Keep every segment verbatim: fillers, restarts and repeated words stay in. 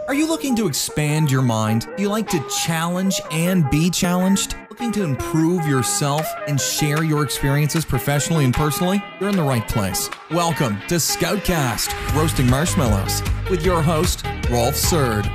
Are you looking to expand your mind? Do you like to challenge and be challenged? Looking to improve yourself and share your experiences professionally and personally? You're in the right place. Welcome to Scoutcast, Roasting Marshmallows, with your host, Rolf Surd.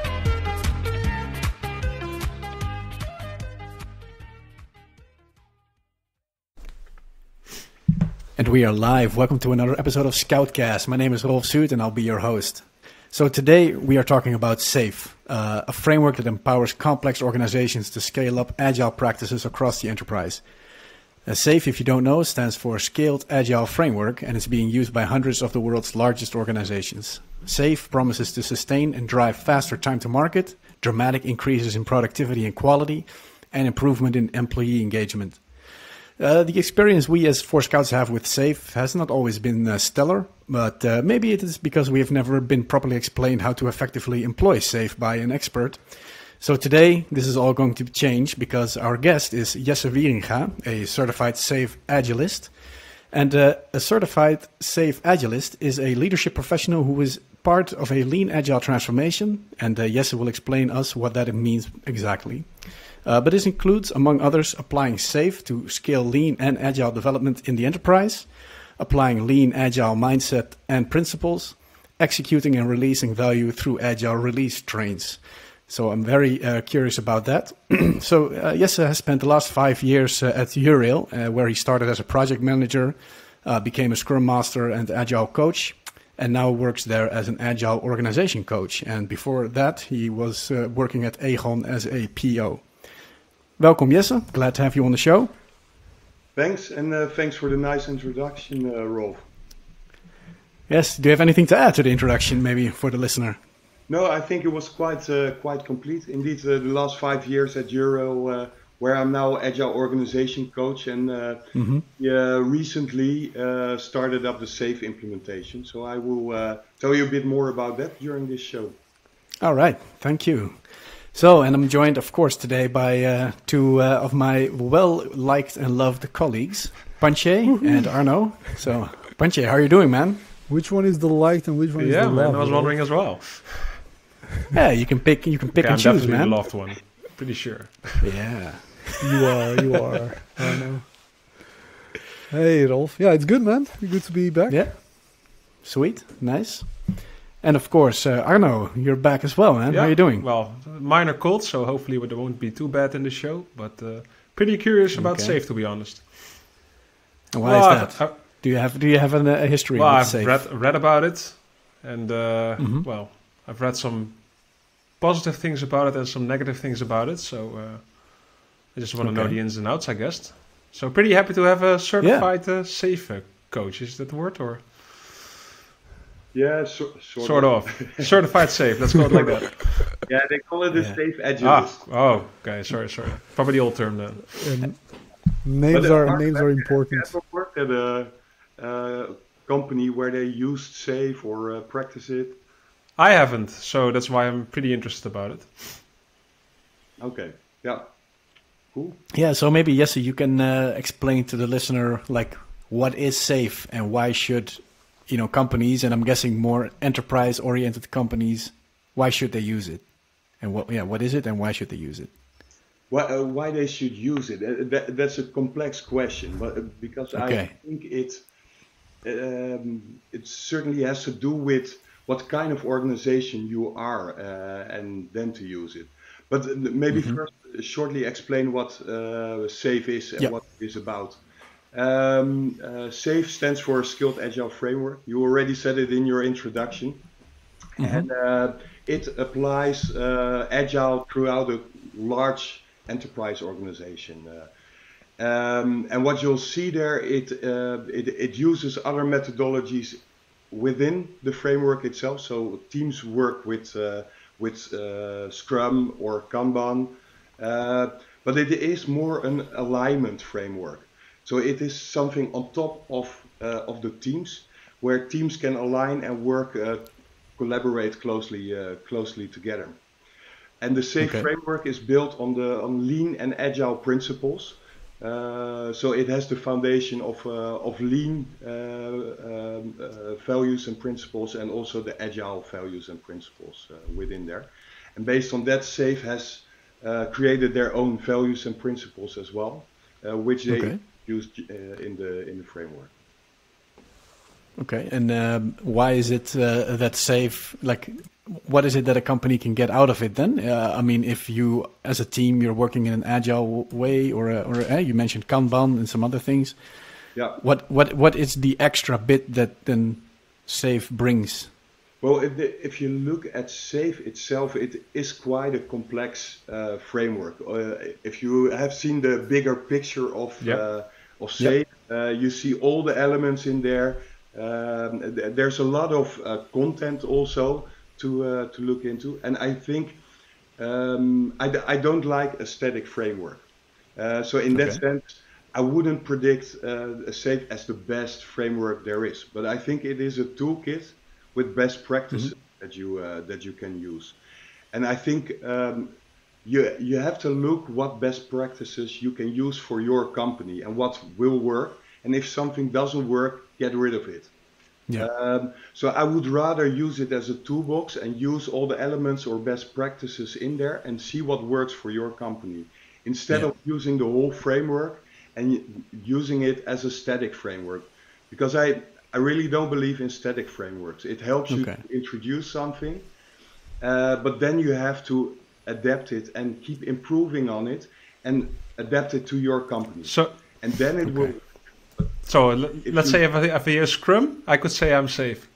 And we are live. Welcome to another episode of Scoutcast. My name is Rolf Surd and I'll be your host. So today we are talking about SAFe, uh, a framework that empowers complex organizations to scale up agile practices across the enterprise. Uh, SAFe, if you don't know, stands for Scaled Agile Framework and is being used by hundreds of the world's largest organizations. SAFe promises to sustain and drive faster time to market, dramatic increases in productivity and quality, and improvement in employee engagement. Uh, the experience we as Four Scouts have with SAFe has not always been uh, stellar, but uh, maybe it is because we have never been properly explained how to effectively employ SAFe by an expert. So today, this is all going to change because our guest is Jesse Wieringa, a certified SAFe Agilist. And uh, a certified SAFe Agilist is a leadership professional who is part of a lean agile transformation, and uh, Jesse will explain us what that means exactly. Uh, but this includes, among others, applying SAFe to scale lean and agile development in the enterprise, applying lean agile mindset and principles, executing and releasing value through agile release trains. So I'm very uh, curious about that. so uh, Jesse has spent the last five years uh, at Urail, uh, where he started as a project manager, uh, became a Scrum Master and Agile coach, and now works there as an Agile organization coach. And before that, he was uh, working at Aegon as a P O. Welcome, Jesse. Glad to have you on the show. Thanks, and uh, thanks for the nice introduction, uh, Rolf. Yes, do you have anything to add to the introduction, maybe, for the listener? No, I think it was quite uh, quite complete. Indeed, uh, the last five years at Euro, uh, where I'm now Agile Organization Coach, and uh, mm-hmm. yeah, recently uh, started up the SAFe implementation. So I will uh, tell you a bit more about that during this show. All right, thank you. So, and I'm joined, of course, today by uh, two uh, of my well-liked and loved colleagues, Panche and Arno. So, Panche, how are you doing, man? Which one is the liked and which one yeah, is the man, loved? I was wondering as well. Yeah, you can pick, you can pick okay, and I'm choose, definitely man. the loved one, pretty sure. Yeah, you are, you are. I know. Hey, Rolf. Yeah, it's good, man. Good to be back. Yeah, sweet, nice. And of course, uh, Arno, you're back as well, man. Yeah, How are you doing? Well, minor cold, so hopefully it won't be too bad in the show. But uh, pretty curious about okay. SAFe, to be honest. And why well, is that? I've, I've, do you have do you have an, a history well, with I've SAFe? read read about it, and uh, mm-hmm. well, I've read some positive things about it and some negative things about it. So uh, I just want to okay. know the ins and outs, I guess. So pretty happy to have a certified yeah. uh, SAFe coach. Is that the word or? Yeah, so, sort, sort of. of. Certified SAFe, let's call it like that. Yeah, they call it the yeah. SAFe Agilist. Ah, oh, okay, sorry, sorry. Probably the old term then. Um, names are are names are important. Have you ever worked at a uh, company where they used SAFe or uh, practice it? I haven't, so that's why I'm pretty interested about it. Okay, yeah, cool. Yeah, so maybe Jesse, you can uh, explain to the listener like what is SAFe and why should you know, companies, and I'm guessing more enterprise-oriented companies, why should they use it? And what, yeah, what is it, and why should they use it? Why, uh, why they should use it? Uh, that, that's a complex question, but uh, because okay. I think it um, it certainly has to do with what kind of organization you are, uh, and then to use it. But uh, maybe mm-hmm. first, uh, shortly explain what uh, SAFe is and yep. what it is about. Um, uh, SAFe stands for Scaled Agile Framework. You already said it in your introduction. Mm-hmm. And uh, it applies uh, Agile throughout a large enterprise organization. Uh, um, and what you'll see there, it, uh, it, it uses other methodologies within the framework itself. So teams work with, uh, with uh, Scrum or Kanban, uh, but it is more an alignment framework. So it is something on top of uh, of the teams, where teams can align and work, uh, collaborate closely uh, closely together. And the SAFe okay. framework is built on the on lean and agile principles, Uh, so it has the foundation of uh, of lean uh, um, uh, values and principles, and also the agile values and principles uh, within there. And based on that, SAFe has uh, created their own values and principles as well, uh, which they Okay. used uh, in the in the framework. Okay, and um, why is it uh, that SAFe? Like, what is it that a company can get out of it then? Uh, I mean, if you, as a team, you're working in an agile w- way, or a, or a, you mentioned Kanban and some other things. Yeah. What what what is the extra bit that then SAFe brings? Well, if, the, if you look at SAFe itself, it is quite a complex uh, framework. Uh, if you have seen the bigger picture of Yep. uh, of SAFe, Yep. uh, you see all the elements in there. Um, th- there's a lot of uh, content also to uh, to look into, and I think um, I, d- I don't like a static framework. Uh, so in that Okay. sense, I wouldn't predict uh, SAFe as the best framework there is, but I think it is a toolkit with best practices that you uh, that you can use. And I think um, you you have to look what best practices you can use for your company and what will work. And if something doesn't work, get rid of it. Yeah. Um, so I would rather use it as a toolbox and use all the elements or best practices in there and see what works for your company, instead Yeah. of using the whole framework and y- using it as a static framework. Because I, I really don't believe in static frameworks. It helps you Okay. to introduce something, uh, but then you have to adapt it and keep improving on it and adapt it to your company. So, And then it will. so l- If let's you- say if I, if I use Scrum, I could say I'm safe.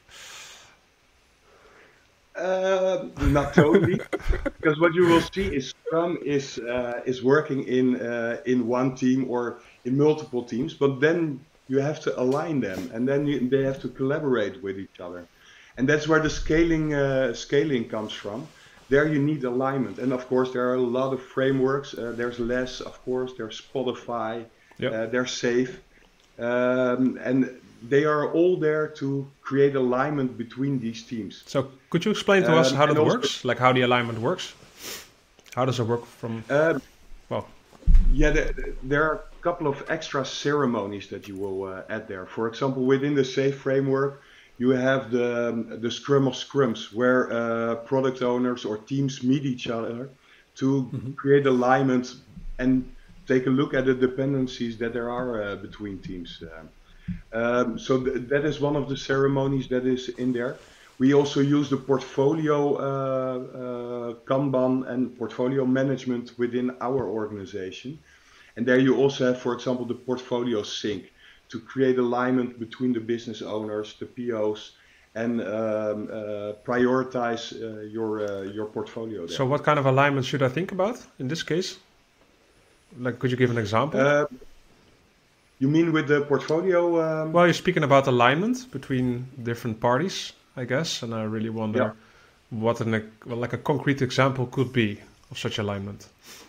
Uh, not totally, because what you will see is Scrum is uh, is working in uh, in one team or in multiple teams, but then you have to align them, and then you, they have to collaborate with each other, and that's where the scaling uh, scaling comes from. There you need alignment, and of course there are a lot of frameworks. Uh, there's less, of course. There's Spotify. Yep. Uh, they're SAFe, um, and they are all there to create alignment between these teams. So could you explain to us Um, how and that also- works? Like how the alignment works? How does it work from, Uh, well, Yeah, there, there are a couple of extra ceremonies that you will uh, add there. For example, within the SAFe framework, you have the um, the Scrum of Scrums, where uh, product owners or teams meet each other to create alignment and take a look at the dependencies that there are uh, between teams. Um, um, so th- that is one of the ceremonies that is in there. We also use the portfolio uh, uh, Kanban and portfolio management within our organization. And there you also have, for example, the portfolio sync to create alignment between the business owners, the P Os, and um, uh, prioritize uh, your uh, your portfolio there. so what kind of alignment should I think about in this case? Like, could you give an example? Uh, you mean with the portfolio? Um, Well, you're speaking about alignment between different parties, I guess, and I really wonder Yeah. what an ex- well, like a concrete example could be of such alignment.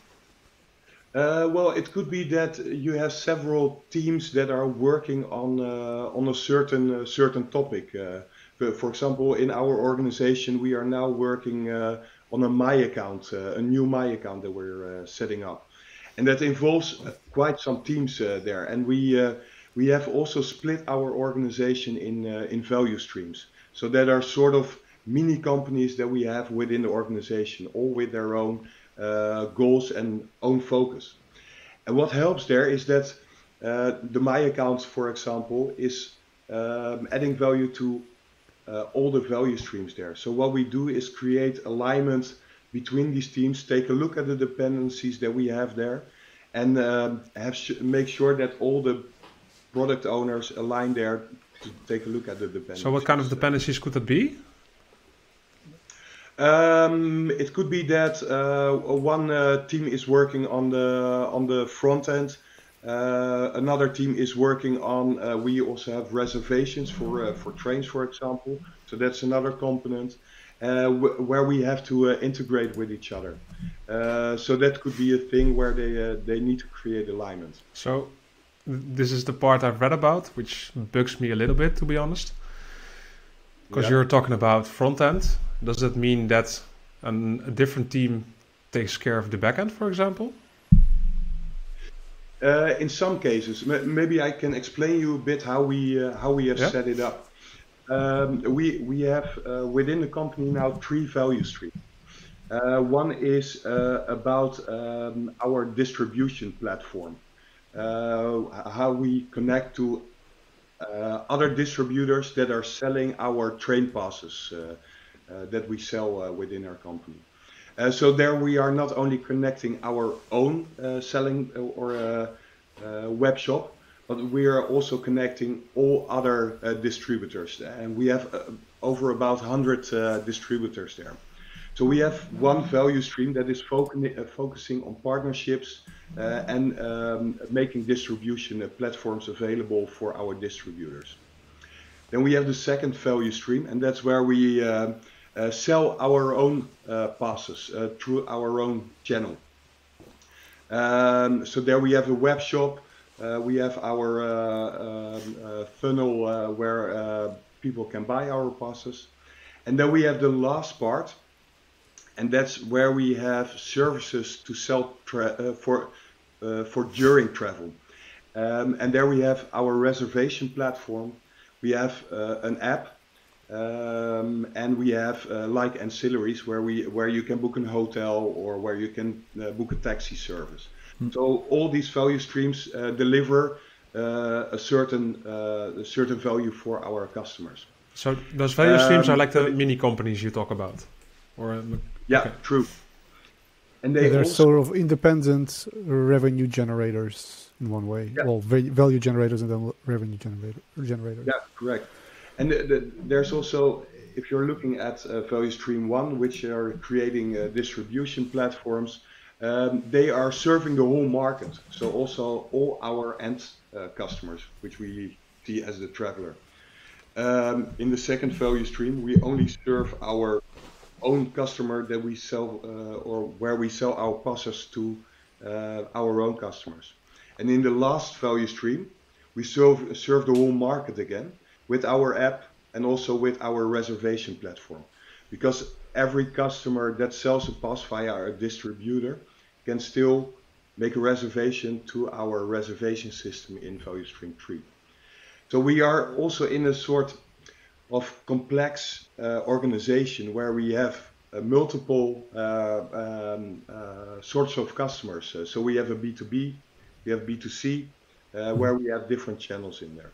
Uh, well, it could be that you have several teams that are working on uh, on a certain uh, certain topic. Uh, for, for example, in our organization, we are now working uh, on a My Account, uh, a new My Account that we're uh, setting up, and that involves uh, quite some teams uh, there. And we uh, we have also split our organization in uh, in value streams, so that are sort of mini companies that we have within the organization, all with their own uh, goals and own focus. And what helps there is that uh, the My Account, for example, is um, adding value to uh, all the value streams there. So what we do is create alignment between these teams, take a look at the dependencies that we have there, and um, have sh- make sure that all the product owners align there to take a look at the dependencies. So what kind of dependencies could that be? Um, it could be that uh, one uh, team is working on the on the front end. Uh, another team is working on. Uh, we also have reservations for uh, for trains, for example. So that's another component uh, w- where we have to uh, integrate with each other. Uh, so that could be a thing where they uh, they need to create alignment. So th- this is the part I've read about, which bugs me a little bit, to be honest. Because Yeah. you're talking about front end. Does that mean that an, a different team takes care of the back end, for example? Uh, in some cases, M- maybe I can explain you a bit how we uh, how we have Yeah. set it up. Um, we we have uh, within the company now three value streams. Uh, one is uh, about um, our distribution platform, uh, how we connect to uh, other distributors that are selling our train passes uh, uh, that we sell uh, within our company. Uh, so there we are not only connecting our own uh, selling or uh, uh, web shop, but we are also connecting all other uh, distributors. And we have uh, over about one hundred uh, distributors there. So we have one value stream that is focu- uh, focusing on partnerships uh, and um, making distribution uh, platforms available for our distributors. Then we have the second value stream, and that's where we uh, uh, sell our own uh, passes uh, through our own channel. Um, so there we have a web shop, uh, we have our uh, um, uh, funnel uh, where uh, people can buy our passes. And then we have the last part, and that's where we have services to sell tra- uh, for uh, for during travel. Um, and there we have our reservation platform. We have uh, an app, um, and we have uh, like ancillaries where we where you can book a hotel or where you can uh, book a taxi service. Mm. So all these value streams uh, deliver uh, a certain uh, a certain value for our customers. So those value streams Um, are like the mini companies you talk about, or um, Yeah, okay. true. And they Yeah, they're also, sort of independent revenue generators in one way. Yeah. Well, va- value generators and then revenue generator, generators. yeah, correct. And the, the, there's also, if you're looking at uh, value stream one, which are creating uh, distribution platforms, um, they are serving the whole market. So also all our end uh, customers, which we see as the traveler. Um, in the second value stream, we only serve our own customer that we sell uh, or where we sell our passes to uh, our own customers. And in the last value stream, we serve, serve the whole market again with our app and also with our reservation platform. Because every customer that sells a pass via a distributor can still make a reservation to our reservation system in value stream three. So we are also in a sort of complex uh, organization where we have uh, multiple uh, um, uh, sorts of customers. Uh, so we have a B two B, we have B two C, uh, where we have different channels in there.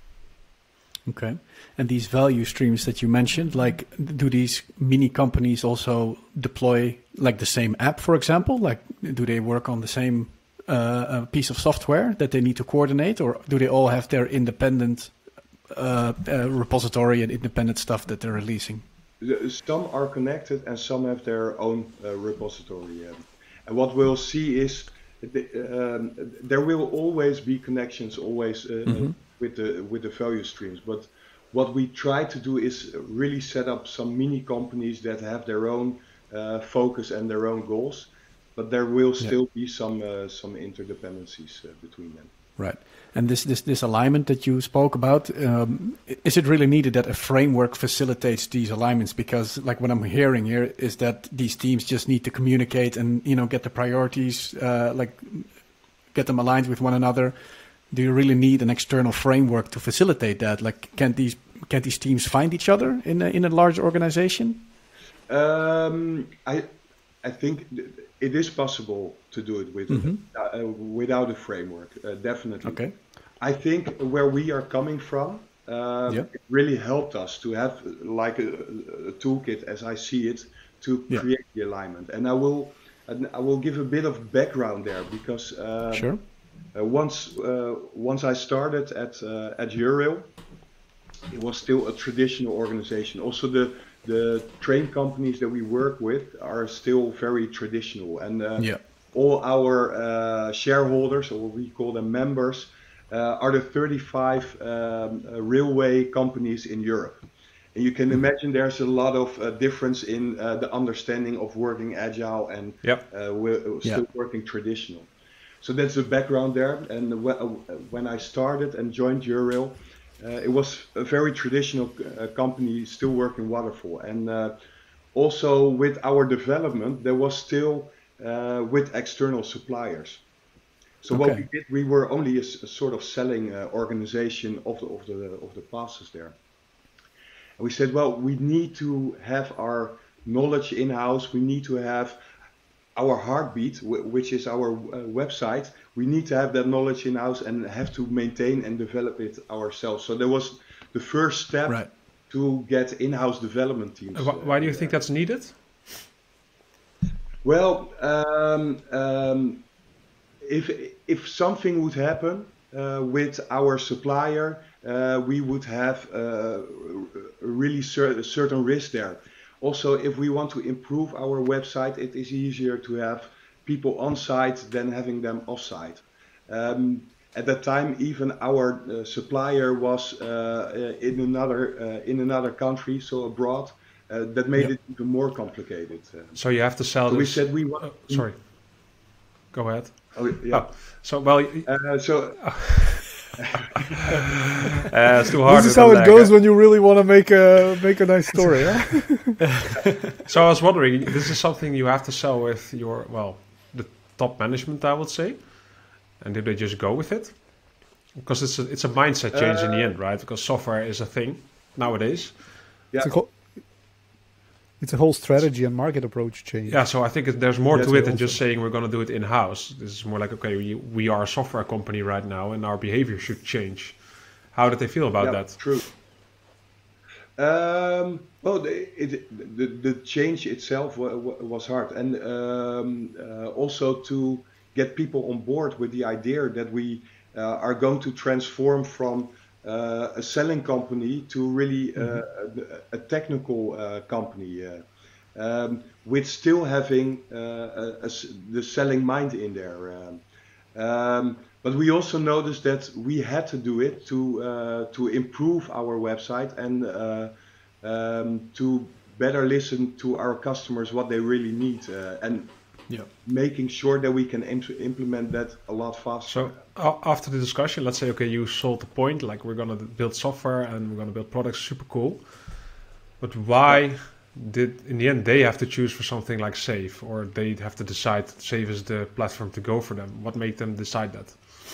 Okay. And these value streams that you mentioned, like, do these mini companies also deploy like the same app, for example? Like, do they work on the same uh, uh, piece of software that they need to coordinate, or do they all have their independent Uh, uh, repository and independent stuff that they're releasing? Some are connected and some have their own uh, repository. Um, and what we'll see is the, um, there will always be connections, always uh, mm-hmm. with the with the value streams. But what we try to do is really set up some mini companies that have their own uh, focus and their own goals. But there will still yeah. be some uh, some interdependencies uh, between them. Right. And this, this, this alignment that you spoke about, um, is it really needed that a framework facilitates these alignments? Because like what I'm hearing here is that these teams just need to communicate and, you know, get the priorities, uh, like get them aligned with one another. Do you really need an external framework to facilitate that? Like, can't these, can't these teams find each other in a, in a large organization? Um, I, I think it is possible to do it with mm-hmm. uh, without a framework, uh, definitely. Okay. I think where we are coming from, uh, yeah. it really helped us to have like a, a toolkit, as I see it, to yeah. create the alignment. And I will, I will give a bit of background there because um, sure. uh, once, uh, once I started at uh, at Eurail, it was still a traditional organization. Also, the The train companies that we work with are still very traditional, and uh, yeah. all our uh, shareholders, or what we call them members, uh, are the thirty-five um, uh, railway companies in Europe. And you can imagine there's a lot of uh, difference in uh, the understanding of working agile and yep. uh, we're still yeah. working traditional. So that's the background there. And when I started and joined Eurail, Uh, it was a very traditional uh, company still working waterfall, and uh, also with our development there was still uh, with external suppliers. So Okay. what we did, we were only a, s- a sort of selling uh, organization of the of the of the passes there. And we said, well, we need to have our knowledge in house. We need to have our heartbeat, wh- which is our uh, website. We need to have that knowledge in house and have to maintain and develop it ourselves. So there was the first step Right. to get in-house development teams. Uh, wh- Why do you uh, think that's needed? Well, um, um, if if something would happen uh, with our supplier, uh, we would have uh, a really cer- certain risk there. Also, if we want to improve our website, it is easier to have people on site than having them off site. Um, at that time, even our uh, supplier was uh, uh, in another uh, in another country, so abroad. Uh, that made Yeah. it even more complicated. Uh, So you have to sell so we this. said we want. Oh, sorry. Go ahead. Oh, yeah. Oh, so well, y- Uh, so uh, it's too hard. This is with how the it leg, goes eh? when you really want to make a make a nice story. Huh? So I was wondering, this is something you have to sell with your, well, the top management, I would say, and did they just go with it? Because it's a, it's a mindset change in the end, right? Because software is a thing nowadays. yeah, It's a whole, it's a whole strategy and market approach change. Yeah, so I think it, there's more Yes, to it we than also- just saying we're going to do it in-house. This is more like, okay, we, we are a software company right now, and our behavior should change. How did they feel about yeah, that? true. Um, well, the, it, the the change itself wa- wa- was hard, and um, uh, also to get people on board with the idea that we uh, are going to transform from uh, a selling company to really uh, a, a technical uh, company, uh, um, with still having uh, a, a s- the selling mind in there. Um, Um, but we also noticed that we had to do it to uh, to improve our website and uh, um, to better listen to our customers what they really need, uh, and Yeah. making sure that we can im- implement that a lot faster. So a- after the discussion, let's say, okay, you sold the point, like we're going to build software and we're going to build products, super cool. But why did, in the end, they have to choose for something like Save, or they have to decide Save is the platform to go for them? What made them decide that?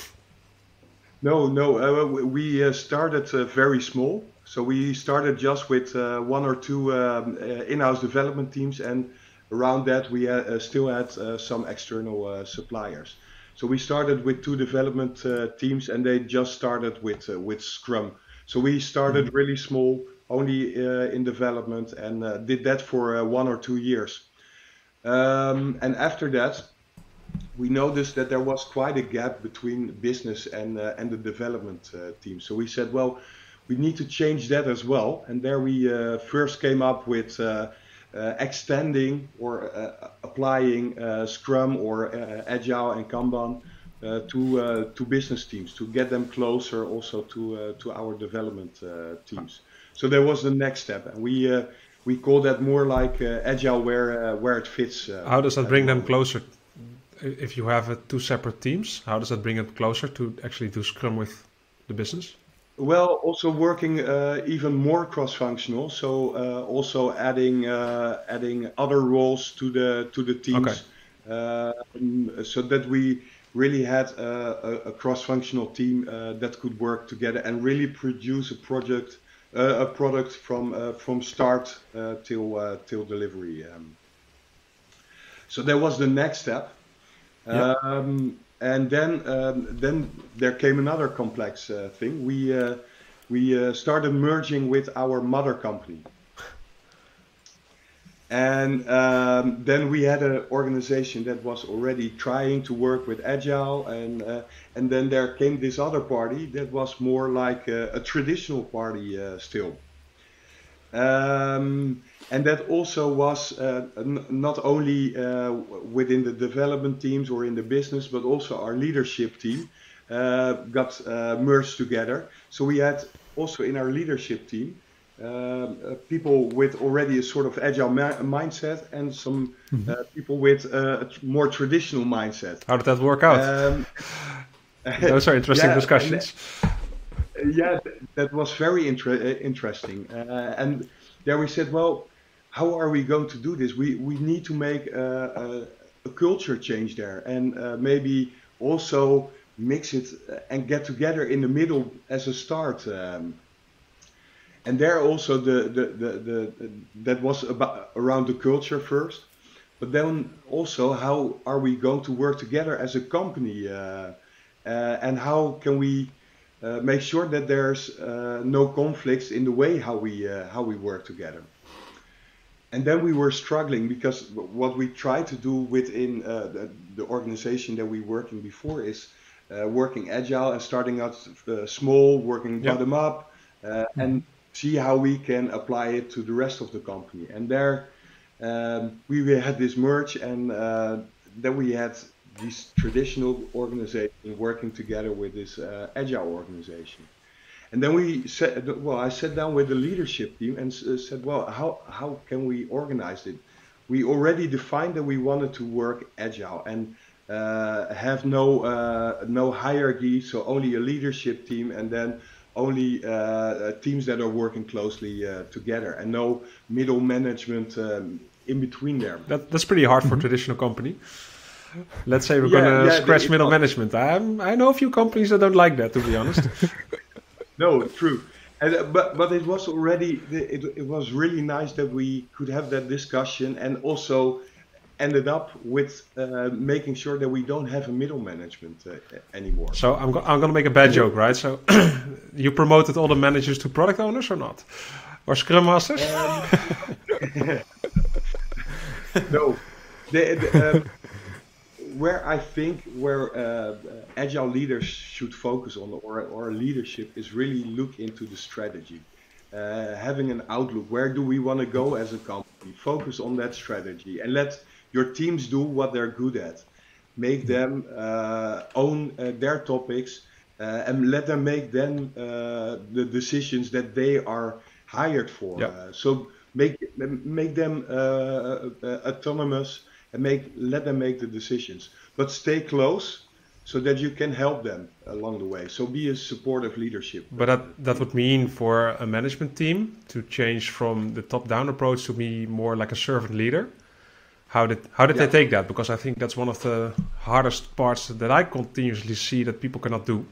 No, no, uh, we we, uh, started uh, very small. So we started just with uh, one or two um, uh, in-house development teams, and around that we uh, uh, still had uh, some external uh, suppliers. So we started with two development uh, teams, and they just started with uh, with Scrum. So we started really small, only uh, in development, and uh, did that for uh, one or two years. Um, and after that, we noticed that there was quite a gap between business and uh, and the development uh, team. So we said, well, we need to change that as well. And there we uh, first came up with uh, uh, extending or uh, applying uh, Scrum or uh, Agile and Kanban uh, to uh, to business teams to get them closer also to uh, to our development uh, teams. So that was the next step, and we uh, we call that more like uh, Agile where uh, where it fits. Uh, How does that at bring the them moment. closer? If you have uh, two separate teams, how does that bring it closer to actually do Scrum with the business? Well, also working uh, even more cross-functional, so uh, also adding uh, adding other roles to the to the teams, um, so that we really had a, a, a cross-functional team uh, that could work together and really produce a project, uh, a product from uh, from start uh, till uh, till delivery. Um, so that was the next step. Yeah. Um, and then um, then there came another complex uh, thing. We uh, we uh, started merging with our mother company, and um, then we had an organization that was already trying to work with Agile, and uh, and then there came this other party that was more like a, a traditional party uh, still. Um, and that also was uh, n- not only uh, within the development teams or in the business, but also our leadership team uh, got uh, merged together. So we had also in our leadership team um, uh, people with already a sort of agile ma- mindset and some uh, people with uh, a tr- more traditional mindset. How did that work out? Um, Those are interesting yeah, and- discussions. yeah, th- that was very inter- uh, interesting. Uh, and there we said, well, how are we going to do this? We we need to make a, a, a culture change there, and uh, maybe also mix it and get together in the middle as a start. Um, and there also the, the, the, the, the that was about around the culture first, but then also how are we going to work together as a company, uh, uh, and how can we uh, make sure that there's uh, no conflicts in the way how we uh, how we work together. And then we were struggling because what we try to do within uh, the, the organization that we worked in before is uh, working agile and starting out uh, small, working Yep. bottom up, uh, and see how we can apply it to the rest of the company. And there um, we had this merge, and uh, then we had this traditional organization working together with this uh, agile organization. And then we said, well, I sat down with the leadership team and s- said, well, how, how can we organize it? We already defined that we wanted to work agile and uh, have no uh, no hierarchy, so only a leadership team, and then only uh, teams that are working closely uh, together, and no middle management um, in between there. That, that's pretty hard for a traditional company. Let's say we're Yeah, going to yeah, scratch it middle was. management. I'm, I know a few companies that don't like that, to be honest. No, true. And, uh, but but it was already it, it was really nice that we could have that discussion, and also ended up with uh, making sure that we don't have a middle management uh, anymore. So I'm, go- I'm going to make a bad joke, right? So you promoted all the managers to product owners or not? Or Scrum Masters? No, the, the, um, where I think where uh, agile leaders should focus on, or or leadership, is really look into the strategy, uh, having an outlook. Where do we want to go as a company? Focus on that strategy and let your teams do what they're good at. Make them uh, own uh, their topics, uh, and let them make then uh, the decisions that they are hired for. Yeah. Uh, so make make them uh, uh, autonomous, and make let them make the decisions, but stay close so that you can help them along the way. So be a supportive leadership. But that, that would mean for a management team to change from the top-down approach to be more like a servant leader. How did how did Yeah. they take that? Because I think that's one of the hardest parts that I continuously see that people cannot do.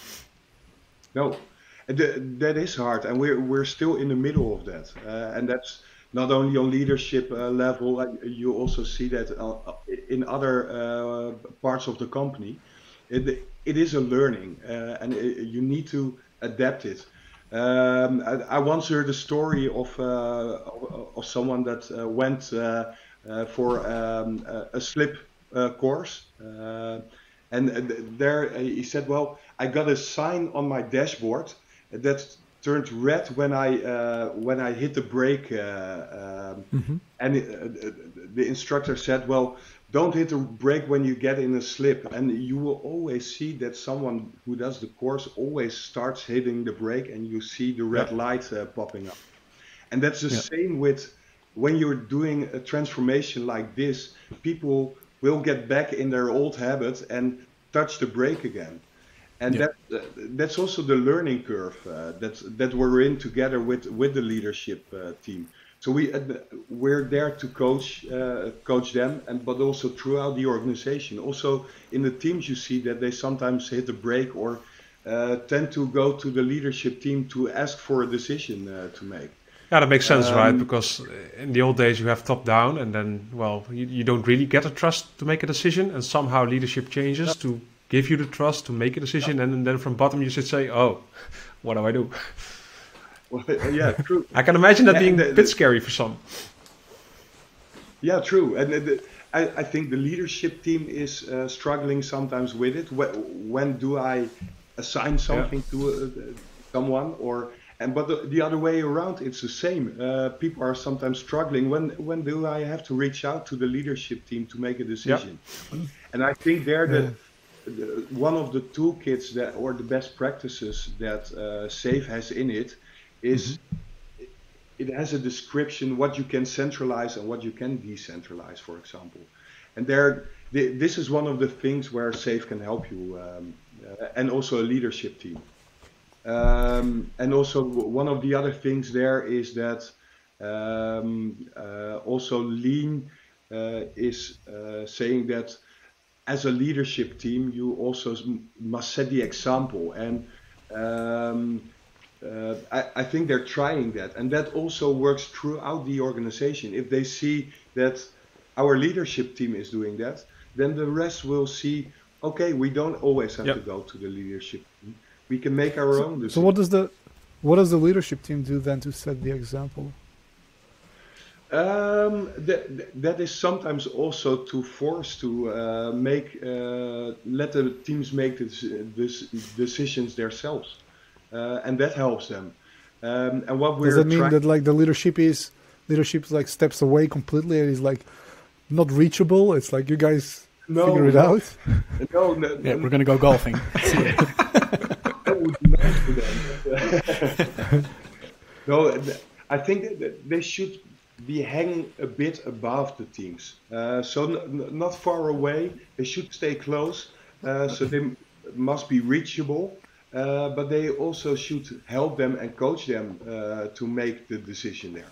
No, th- that is hard, and we're we're still in the middle of that, uh, and that's not only on leadership uh, level. uh, You also see that uh, in other uh, parts of the company. It it is a learning, uh, and it, you need to adapt it. Um, I, I once heard a story of uh, of, of someone that uh, went uh, uh, for um, a, a slip uh, course, uh, and uh, there uh, he said, "Well, I got a sign on my dashboard that turned red when I uh, when I hit the brake, uh, um, Mm-hmm. and it, uh, the instructor said, well, don't hit the brake when you get in a slip." And you will always see that someone who does the course always starts hitting the brake, and you see the red Yeah. light uh, popping up. And that's the Yeah. same with when you're doing a transformation like this. People will get back in their old habits and touch the brake again. And Yeah. that uh, that's also the learning curve uh, that that we're in together with with the leadership uh, team. So we uh, we're there to coach uh, coach them, and but also throughout the organization. Also in the teams, you see that they sometimes hit the brake or uh, tend to go to the leadership team to ask for a decision uh, to make. Yeah, that makes sense, right? Um, Because in the old days you have top down, and then, well, you, you don't really get a trust to make a decision, and somehow leadership changes to give you the trust to make a decision, and then from bottom you should say, oh, what do I do? Well, yeah, true. I can imagine that Yeah, being the- a bit scary for some. Yeah, true. And uh, the, I, I think the leadership team is uh, struggling sometimes with it. When, when do I assign something to uh, someone, or and but the, the other way around, it's the same. Uh, people are sometimes struggling. When when do I have to reach out to the leadership team to make a decision? And I think there the, the one of the toolkits that or the best practices that uh, SAFe has in it is. It has a description what you can centralize and what you can decentralize, for example. And there, th- this is one of the things where SAFe can help you, um, uh, and also a leadership team. Um, and also one of the other things there is that um, uh, also Lean uh, is uh, saying that as a leadership team, you also s- must set the example. And um, uh, I, I think they're trying that. And that also works throughout the organization. If they see that our leadership team is doing that, then the rest will see, okay, we don't always have to Yep. go to the leadership team. We can make our own So decisions. what does the what does the leadership team do then to set the example? Um, that, that is sometimes also to force to uh, make uh, let the teams make this, this decisions themselves, uh, and that helps them. Um, and what Does we're that mean trying, that like the leadership is leadership like steps away completely and is like not reachable? It's like you guys no, figure it no, out. no, no, Yeah, no, we're gonna go golfing. that would be nice for them. But, no, th- I think that that they should be hanging a bit above the teams, uh, so n- n- not far away. They should stay close, uh, so they m- must be reachable. Uh, but they also should help them and coach them uh, to make the decision there.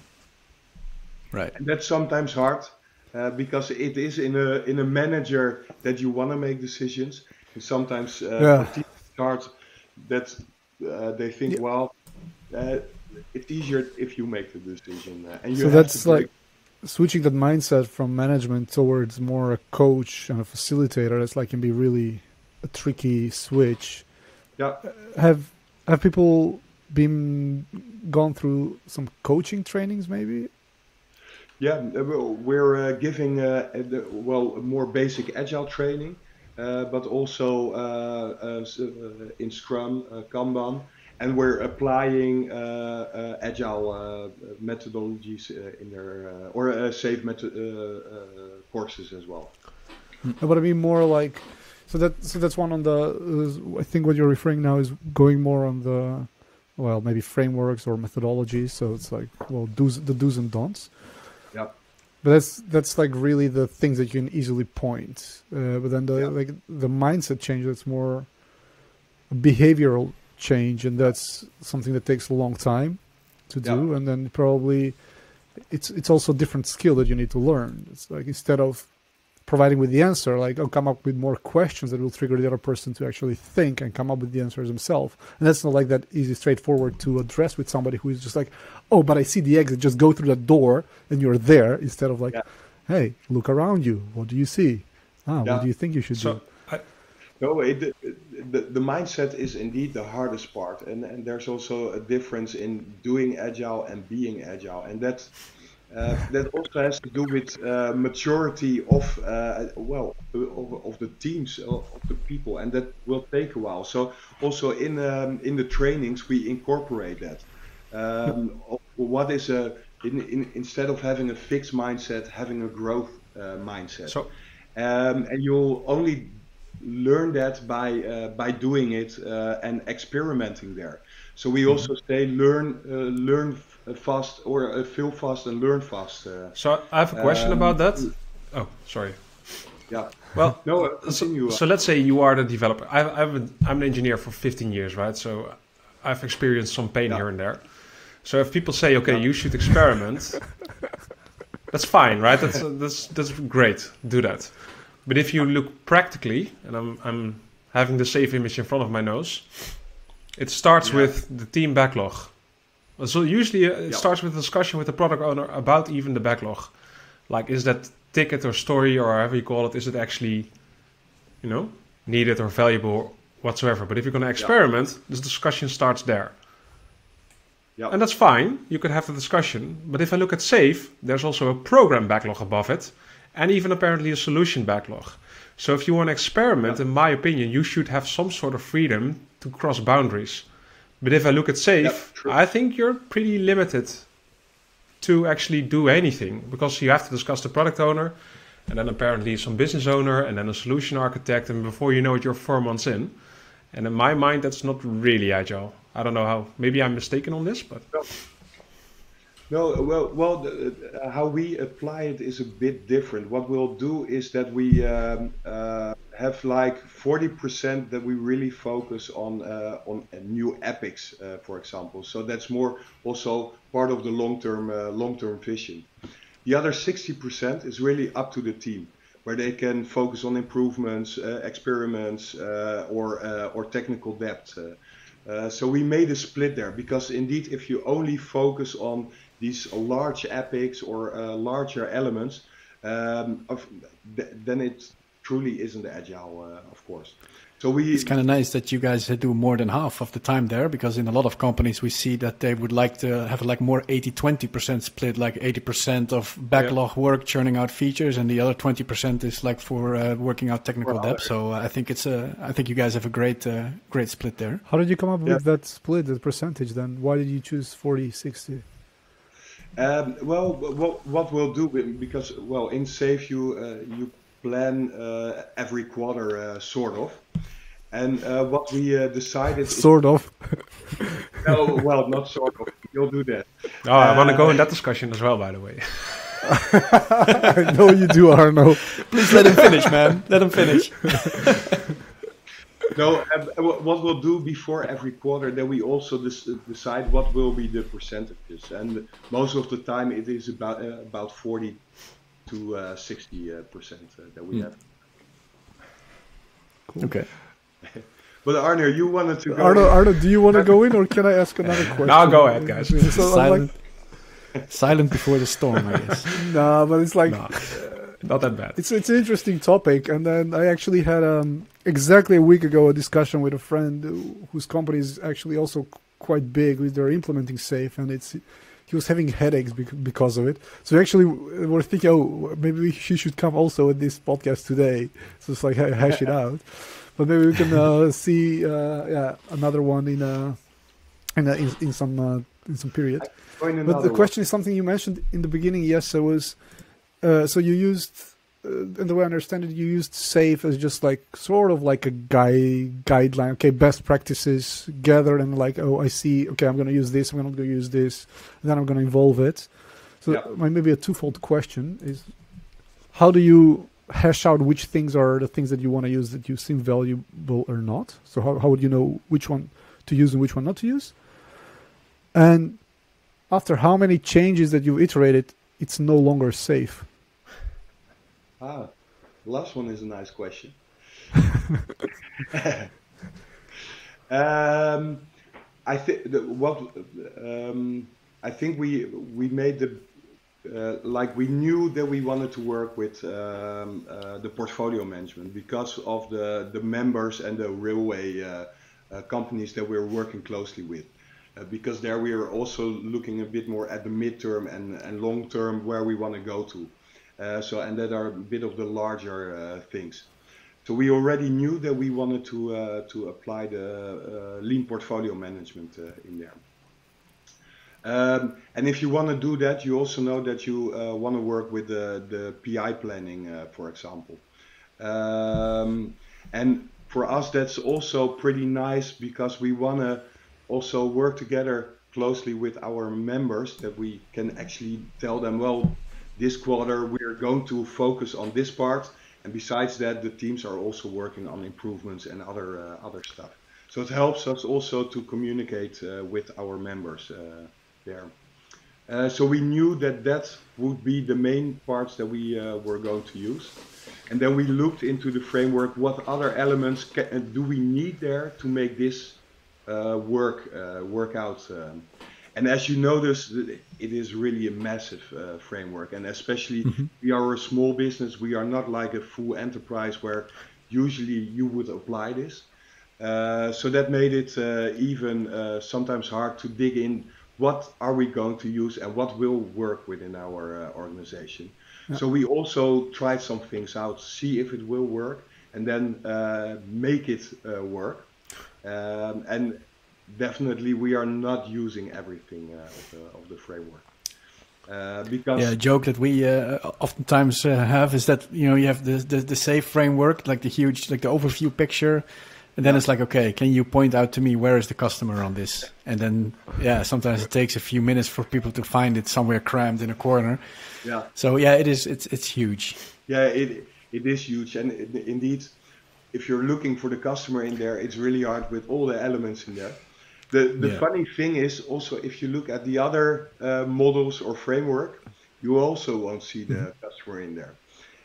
Right. And that's sometimes hard uh, because it is in a in a manager that you want to make decisions. And sometimes uh, Yeah. for teams it's hard that uh, they think, Yeah. well, uh, it's easier if you make the decision, uh, and you So have that's to break. like switching that mindset from management towards more a coach and a facilitator. That's like can be really a tricky switch. Yeah, Have have people been gone through some coaching trainings maybe? yeah. uh, well, We're uh, giving uh, uh, the, well more basic agile training, uh, but also uh, uh, s- uh, in Scrum, uh, Kanban, and we're applying uh, uh, agile uh, methodologies uh, in their uh, or uh, safe method uh, uh, courses as well. No, but I mean more like so that so that's one on the uh, I think what you're referring now is going more on the well maybe frameworks or methodologies. So it's like well do's the do's and don'ts. Yeah, But that's that's like really the things that you can easily point. Uh, but then the Yeah. like the mindset change that's more a behavioral change, and that's something that takes a long time to do. Yeah. And then probably it's it's also a different skill that you need to learn. It's like instead of providing with the answer, like oh, come up with more questions that will trigger the other person to actually think and come up with the answers himself. And that's not like that easy, straightforward to address with somebody who is just like, oh, but I see the exit. Just go through that door and you're there. Instead of like, Yeah. hey, look around you. What do you see? Ah, Yeah. what do you think you should So do? I, no, it, the, the mindset is indeed the hardest part, and, and there's also a difference in doing agile and being agile, and that uh, that also has to do with uh, maturity of uh, well of, of the teams of, of the people, and that will take a while. So also in um, in the trainings we incorporate that. Um, of what is a in, in, instead of having a fixed mindset, having a growth uh, mindset. so Um, and you'll only learn that by uh, by doing it uh, and experimenting there. So we also say learn uh, learn f- fast or uh, feel fast and learn fast. Uh, so I have a question um, about that. Oh, sorry. yeah. Well, No, uh, so, continue. so let's say you are the developer. I, I've been, I'm an engineer for fifteen years, right? So I've experienced some pain Yeah. here and there. So if people say, okay, Yeah. you should experiment, that's fine, right? That's that's that's great. Do that. But if you look practically, and I'm I'm having the safe image in front of my nose, it starts Yeah. with the team backlog. So usually uh, it Yeah. starts with a discussion with the product owner about even the backlog. Like, is that ticket or story or however you call it, is it actually, you know, needed or valuable whatsoever? But if you're going to experiment, this discussion starts there. Yeah. And that's fine. You can have the discussion. But if I look at SAFe, there's also a program backlog above it, and even apparently a solution backlog. So if you want to experiment, Yeah. in my opinion, you should have some sort of freedom to cross boundaries. But if I look at SAFe, Yeah, true. I think you're pretty limited to actually do anything, because you have to discuss the product owner, and then apparently some business owner, and then a solution architect, and before you know it, you're four months in. And in my mind, that's not really agile. I don't know how. Maybe I'm mistaken on this, but No, well, well, the, uh, how we apply it is a bit different. What we'll do is that we um, uh, have like forty percent that we really focus on uh, on uh, new epics, uh, for example. So that's more also part of the long-term uh, long-term vision. The other sixty percent is really up to the team. where they can focus on improvements, uh, experiments, uh, or uh, or technical depth. Uh, uh, so we made a split there, because indeed, if you only focus on these large epics or uh, larger elements, um, of, th then it truly isn't agile, uh, of course. So we, it's kind of nice that you guys do more than half of the time there, because in a lot of companies we see that they would like to have like more eighty twenty percent split, like eighty percent of backlog yeah. work churning out features, and the other twenty percent is like for uh, working out technical depth. So uh, I think it's a, I think you guys have a great, uh, great split there. How did you come up yeah. with that split, that percentage then? Why did you choose forty sixty? Um, well, what, what we'll do, because, well, in SAFe you, uh, you plan uh, every quarter, uh, sort of. And uh, what we uh, decided... Sort of. No, well, not sort of. You'll do that. Oh, uh, I want to go in that discussion as well, by the way. I know you do, Arno. Please let him finish, man. Let him finish. No, uh, what we'll do before every quarter, then we also decide what will be the percentages. And most of the time it is about uh, about forty to sixty percent uh, that we mm. have. Cool. Okay. But Arno, you wanted to go Arno, in. Arno, do you want to go in, or can I ask another question? No, go ahead, guys. So silent, like... silent before the storm, I guess. No, but it's like... No, not that bad. It's, it's an interesting topic, and then I actually had um, exactly a week ago a discussion with a friend who, whose company is actually also quite big, with they're implementing SAFe, and it's he was having headaches because of it. So actually we're thinking, oh, maybe he should come also at this podcast today. So it's like hash it out. But maybe we can uh, see uh, yeah another one in a, in, a, in, in some uh, in some period. But the question one. is something you mentioned in the beginning. Yes, it was. Uh, so you used, uh, and the way I understand it, you used SAFe as just like sort of like a guide guideline. Okay, best practices gathered, and like, oh, I see. Okay, I'm going to use this. I'm going to use this, and then I'm going to involve it. So yeah. my, maybe a twofold question is, how do you hash out which things are the things that you want to use that you seem valuable or not? So how how would you know which one to use and which one not to use? And after how many changes that you've iterated, it's no longer SAFe? Ah, the last one is a nice question. um, I think what um, I think we we made the uh, like we knew that we wanted to work with um, uh, the portfolio management because of the the members and the railway uh, uh, companies that we're working closely with. Uh, because there we are also looking a bit more at the midterm and, and long term where we want to go to. Uh, so and that are a bit of the larger uh, things. So we already knew that we wanted to uh, to apply the uh, lean portfolio management uh, in there. Um, and if you want to do that, you also know that you uh, want to work with the, the P I planning, uh, for example. Um, and for us, that's also pretty nice because we want to also work together closely with our members, that we can actually tell them, well, this quarter we are going to focus on this part, and besides that the teams are also working on improvements and other uh, other stuff. So it helps us also to communicate uh, with our members uh, there. Uh, so we knew that that would be the main parts that we uh, were going to use. And then we looked into the framework, what other elements can, do we need there to make this Uh, work uh, work out, um, and as you notice, it is really a massive uh, framework, and especially mm-hmm. we are a small business. We are not like a full enterprise where usually you would apply this. Uh, so that made it uh, even uh, sometimes hard to dig in. What are we going to use and what will work within our uh, organization? Yeah. So we also tried some things out, see if it will work, and then uh, make it uh, work. Um, and definitely we are not using everything uh, of, the, of the framework. Uh, because yeah, a joke that we uh, oftentimes uh, have is that, you know, you have the, the, the SAFe framework, like the huge, like the overview picture. And then yeah. it's like, okay, can you point out to me where is the customer on this? And then, yeah, sometimes it takes a few minutes for people to find it somewhere crammed in a corner. Yeah. So yeah, it is, it's, it's huge. Yeah, it, it is huge. And it, indeed, if you're looking for the customer in there, it's really hard with all the elements in there. The the yeah. funny thing is also, if you look at the other uh, models or framework, you also won't see the mm-hmm. customer in there.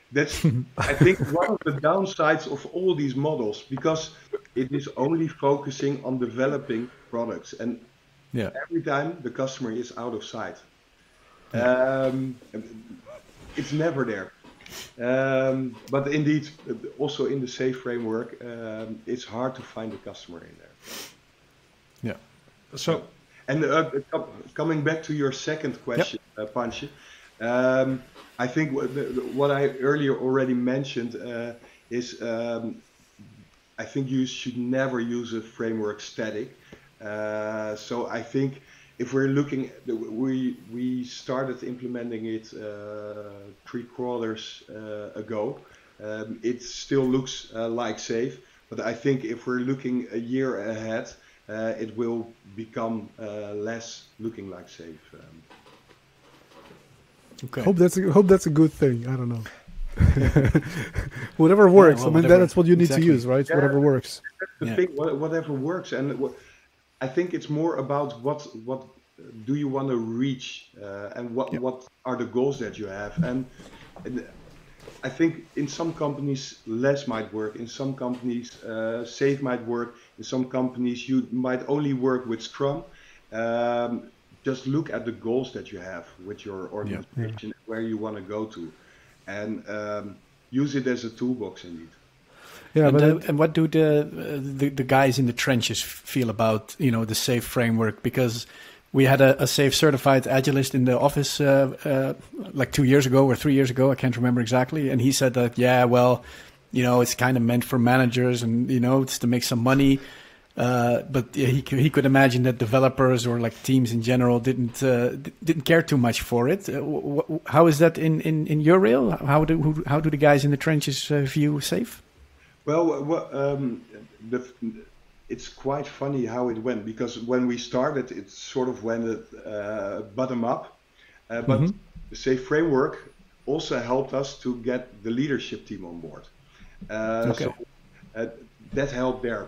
that's, I think, one of the downsides of all these models, because it is only focusing on developing products, and Yeah. every time the customer is out of sight. Um, it's never there. Um, but indeed, also in the SAFe framework, um, it's hard to find the customer in there. Yeah. So, And uh, com- coming back to your second question, uh, Pancho, um, I think what, the, what I earlier already mentioned uh, is um, I think you should never use a framework static. Uh, so I think if we're looking, at the, we we started implementing it uh, three quarters uh, ago. Um, it still looks uh, like SAFe, but I think if we're looking a year ahead, uh, it will become uh, less looking like SAFe. Um, Okay. Hope that's a, hope that's a good thing. I don't know. Whatever works. well, I mean, whatever. that's what you need Exactly. to use, right? Yeah. Whatever works. the Yeah. thing, wha- whatever works, and what, I think it's more about what what do you want to reach, uh, and what Yeah. what are the goals that you have, and, and I think in some companies less might work, in some companies uh, SAFe might work, in some companies you might only work with Scrum. Um, just look at the goals that you have with your organization, where you want to go to, and um, use it as a toolbox indeed. Yeah, and, but uh, it- and what do the, uh, the the guys in the trenches feel about, you know, the SAFe framework? Because we had a, a SAFe certified agilist in the office uh, uh, like two years ago or three years ago, I can't remember exactly, and he said that, yeah, well, you know, it's kind of meant for managers, and you know, it's to make some money. Uh, but he he could imagine that developers or like teams in general didn't uh, didn't care too much for it. Uh, wh- wh- how is that in, in, in your real? How do who, how do the guys in the trenches uh, view SAFe? Well, wha- wha- um, the, it's quite funny how it went, because when we started, it sort of went uh, bottom up, uh, but Mhm. the SAFe framework also helped us to get the leadership team on board. Uh, Okay. So uh, that helped there.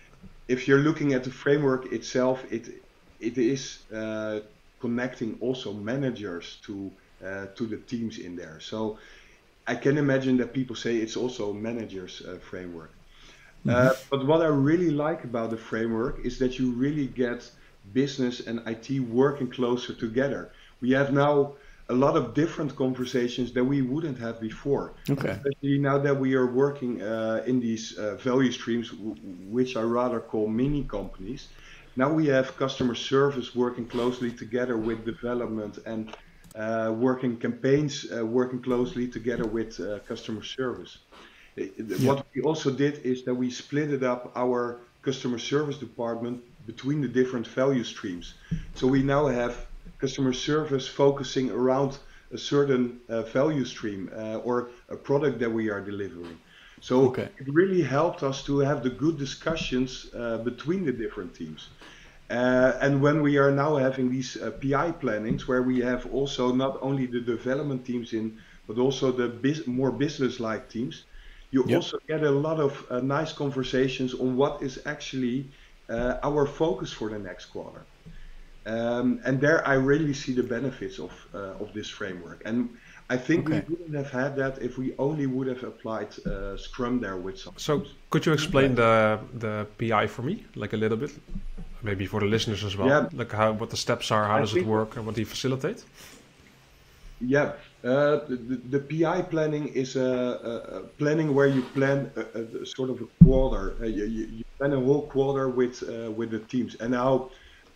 If you're looking at the framework itself, it it is uh, connecting also managers to uh, to the teams in there. So I can imagine that people say it's also managers uh, framework. Uh, but what I really like about the framework is that you really get business and I T working closer together. We have now a lot of different conversations that we wouldn't have before. Okay. Especially now that we are working uh, in these uh, value streams, w- which I rather call mini companies. Now we have customer service working closely together with development, and uh, working campaigns uh, working closely together with uh, customer service. I- I- What we also did is that we split it up our customer service department between the different value streams. So we now have customer service focusing around a certain uh, value stream uh, or a product that we are delivering. So Okay. it really helped us to have the good discussions uh, between the different teams. Uh, and when we are now having these uh, P I plannings, where we have also not only the development teams in, but also the bus- more business-like teams, you Yep. also get a lot of uh, nice conversations on what is actually uh, our focus for the next quarter. Um, and there I really see the benefits of uh, of this framework. And I think Okay. we wouldn't have had that if we only would have applied uh, Scrum there with some. So could you explain the the P I for me, like a little bit, maybe for the listeners as well, Yeah. like how what the steps are, how I does it think- work, and what do you facilitate? Yeah, uh, the, the, the P I planning is a, a, a planning where you plan a, a sort of a quarter. Uh, you, you you plan a whole quarter with uh, with the teams. And how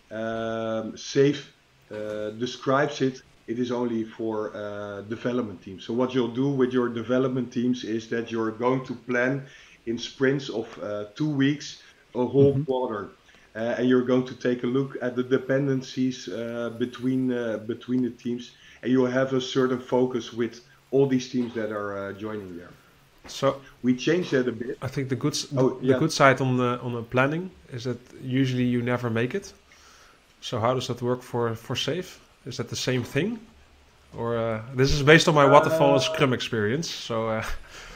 um, SAFe uh, describes it, it is only for uh, development teams. So what you'll do with your development teams is that you're going to plan in sprints of uh, two weeks, a whole quarter. Uh, and you're going to take a look at the dependencies uh, between uh, between the teams, and you'll have a certain focus with all these teams that are uh, joining there. So We changed that a bit. I think the good s- Oh, the yeah. good side on the on the planning is that usually you never make it. So how does that work for for SAFe? Is that the same thing, or uh, this is based on my waterfall and Scrum experience? So uh,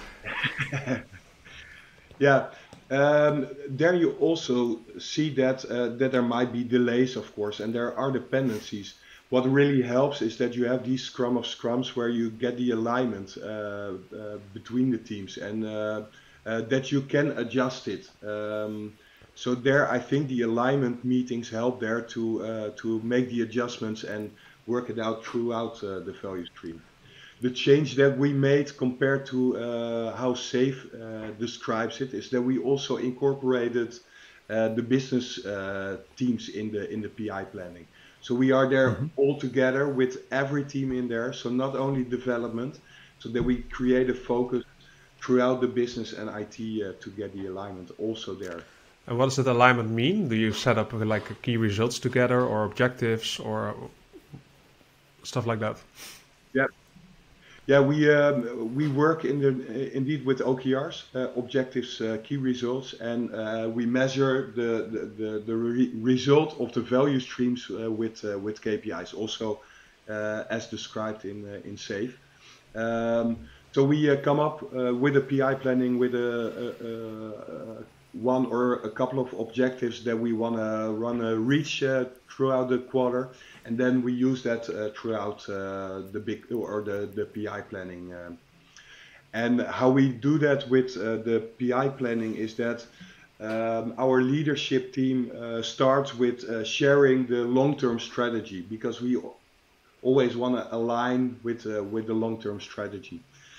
Yeah, um, there you also see that uh, that there might be delays, of course, and there are dependencies. what really helps is that you have these scrum of scrums where you get the alignment uh, uh, between the teams, and uh, uh, that you can adjust it. Um, so there, I think the alignment meetings help there to uh, to make the adjustments and work it out throughout uh, the value stream. The change that we made compared to uh, how SAFe uh, describes it is that we also incorporated uh, the business uh, teams in the in the P I planning. So we are there mm-hmm. all together with every team in there. So not only development, so that we create a focus throughout the business and I T uh, to get the alignment also there. And what does that alignment mean? Do you set up like key results together, or objectives, or stuff like that? Yeah. Yeah, we um, we work in the indeed with O K Rs, uh, objectives, uh, key results, and uh, we measure the the, the, the re result of the value streams uh, with uh, with K P Is, also uh, as described in uh, in SAFe. Um, so we uh, come up uh, with a P I planning with a, a, a one or a couple of objectives that we want to run a reach uh, throughout the quarter, and then we use that uh, throughout uh, the big or the the P I planning. Uh, and how we do that with uh, the P I planning is that um, our leadership team uh, starts with uh, sharing the long-term strategy, because we always want to align with uh, with the long-term strategy.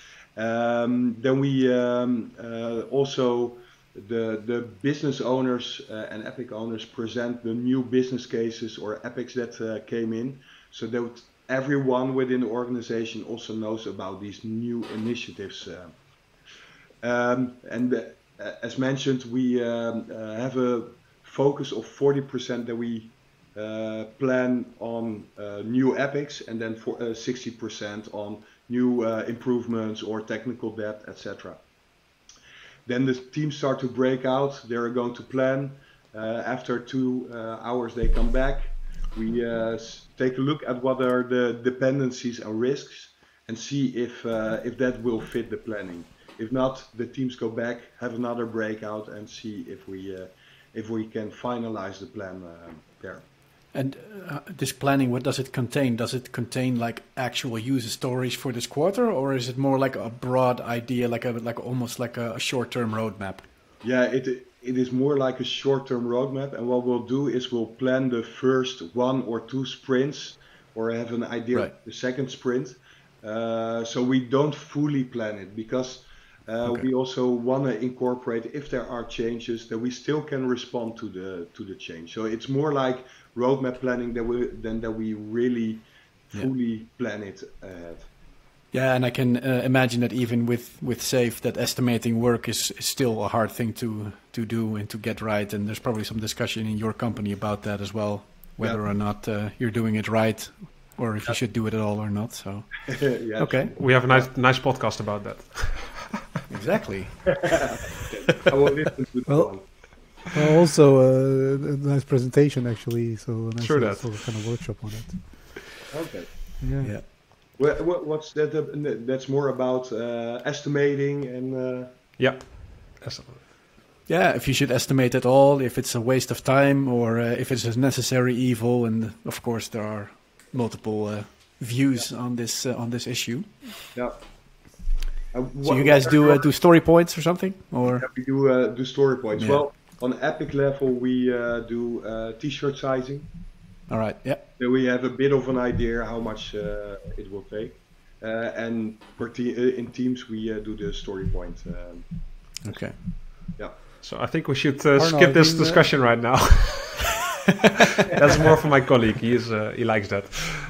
Um, then we um, uh, also The, the business owners uh, and Epic owners present the new business cases or epics that uh, came in, so that everyone within the organization also knows about these new initiatives. Uh, um, and uh, as mentioned, we um, uh, have a focus of forty percent that we uh, plan on uh, new epics, and then for uh, sixty percent on new uh, improvements or technical debt, et cetera. Then the teams start to break out. They're going to plan. Uh, after two uh, hours, they come back. We uh, take a look at what are the dependencies and risks, and see if uh, if that will fit the planning. If not, the teams go back, have another breakout, and see if we uh, if we can finalize the plan uh, there. And uh, this planning, what does it contain? Does it contain like actual user stories for this quarter, or is it more like a broad idea, like a like almost like a short-term roadmap? Yeah, it it is more like a short-term roadmap. And what we'll do is we'll plan the first one or two sprints, or have an idea right. of the second sprint. Uh, so we don't fully plan it, because uh, okay. we also want to incorporate, if there are changes, that we still can respond to the to the change. So it's more like roadmap planning that we than that we really fully yeah. plan it ahead. Yeah, and I can uh, imagine that even with with SAFe, that estimating work is, is still a hard thing to to do and to get right. And there's probably some discussion in your company about that as well, whether yeah. or not uh, you're doing it right, or if yeah. you should do it at all or not. So yeah, okay, we have a nice nice podcast about that. Exactly. I will listen to well, one. Well, also uh, a nice presentation, actually. So a nice sure that. sort of kind of workshop on it. Okay. Yeah. yeah. Well, what, what's that? Uh, that's more about uh, estimating and. Uh... Yeah. Yeah, if you should estimate at all, if it's a waste of time, or uh, if it's a necessary evil, and of course there are multiple uh, views yeah. on this uh, on this issue. Yeah. Uh, so you guys do uh, do story points or something, or yeah, we do uh, do story points. Yeah. Well, on Epic level, we uh, do uh, T-shirt sizing. All right. Yeah. So we have a bit of an idea how much uh, it will take, uh, and per te uh, in teams we uh, do the story point. Um, okay. Yeah. So I think we should uh, skip this been, discussion uh... right now. That's more for my colleague. He is uh, he likes that.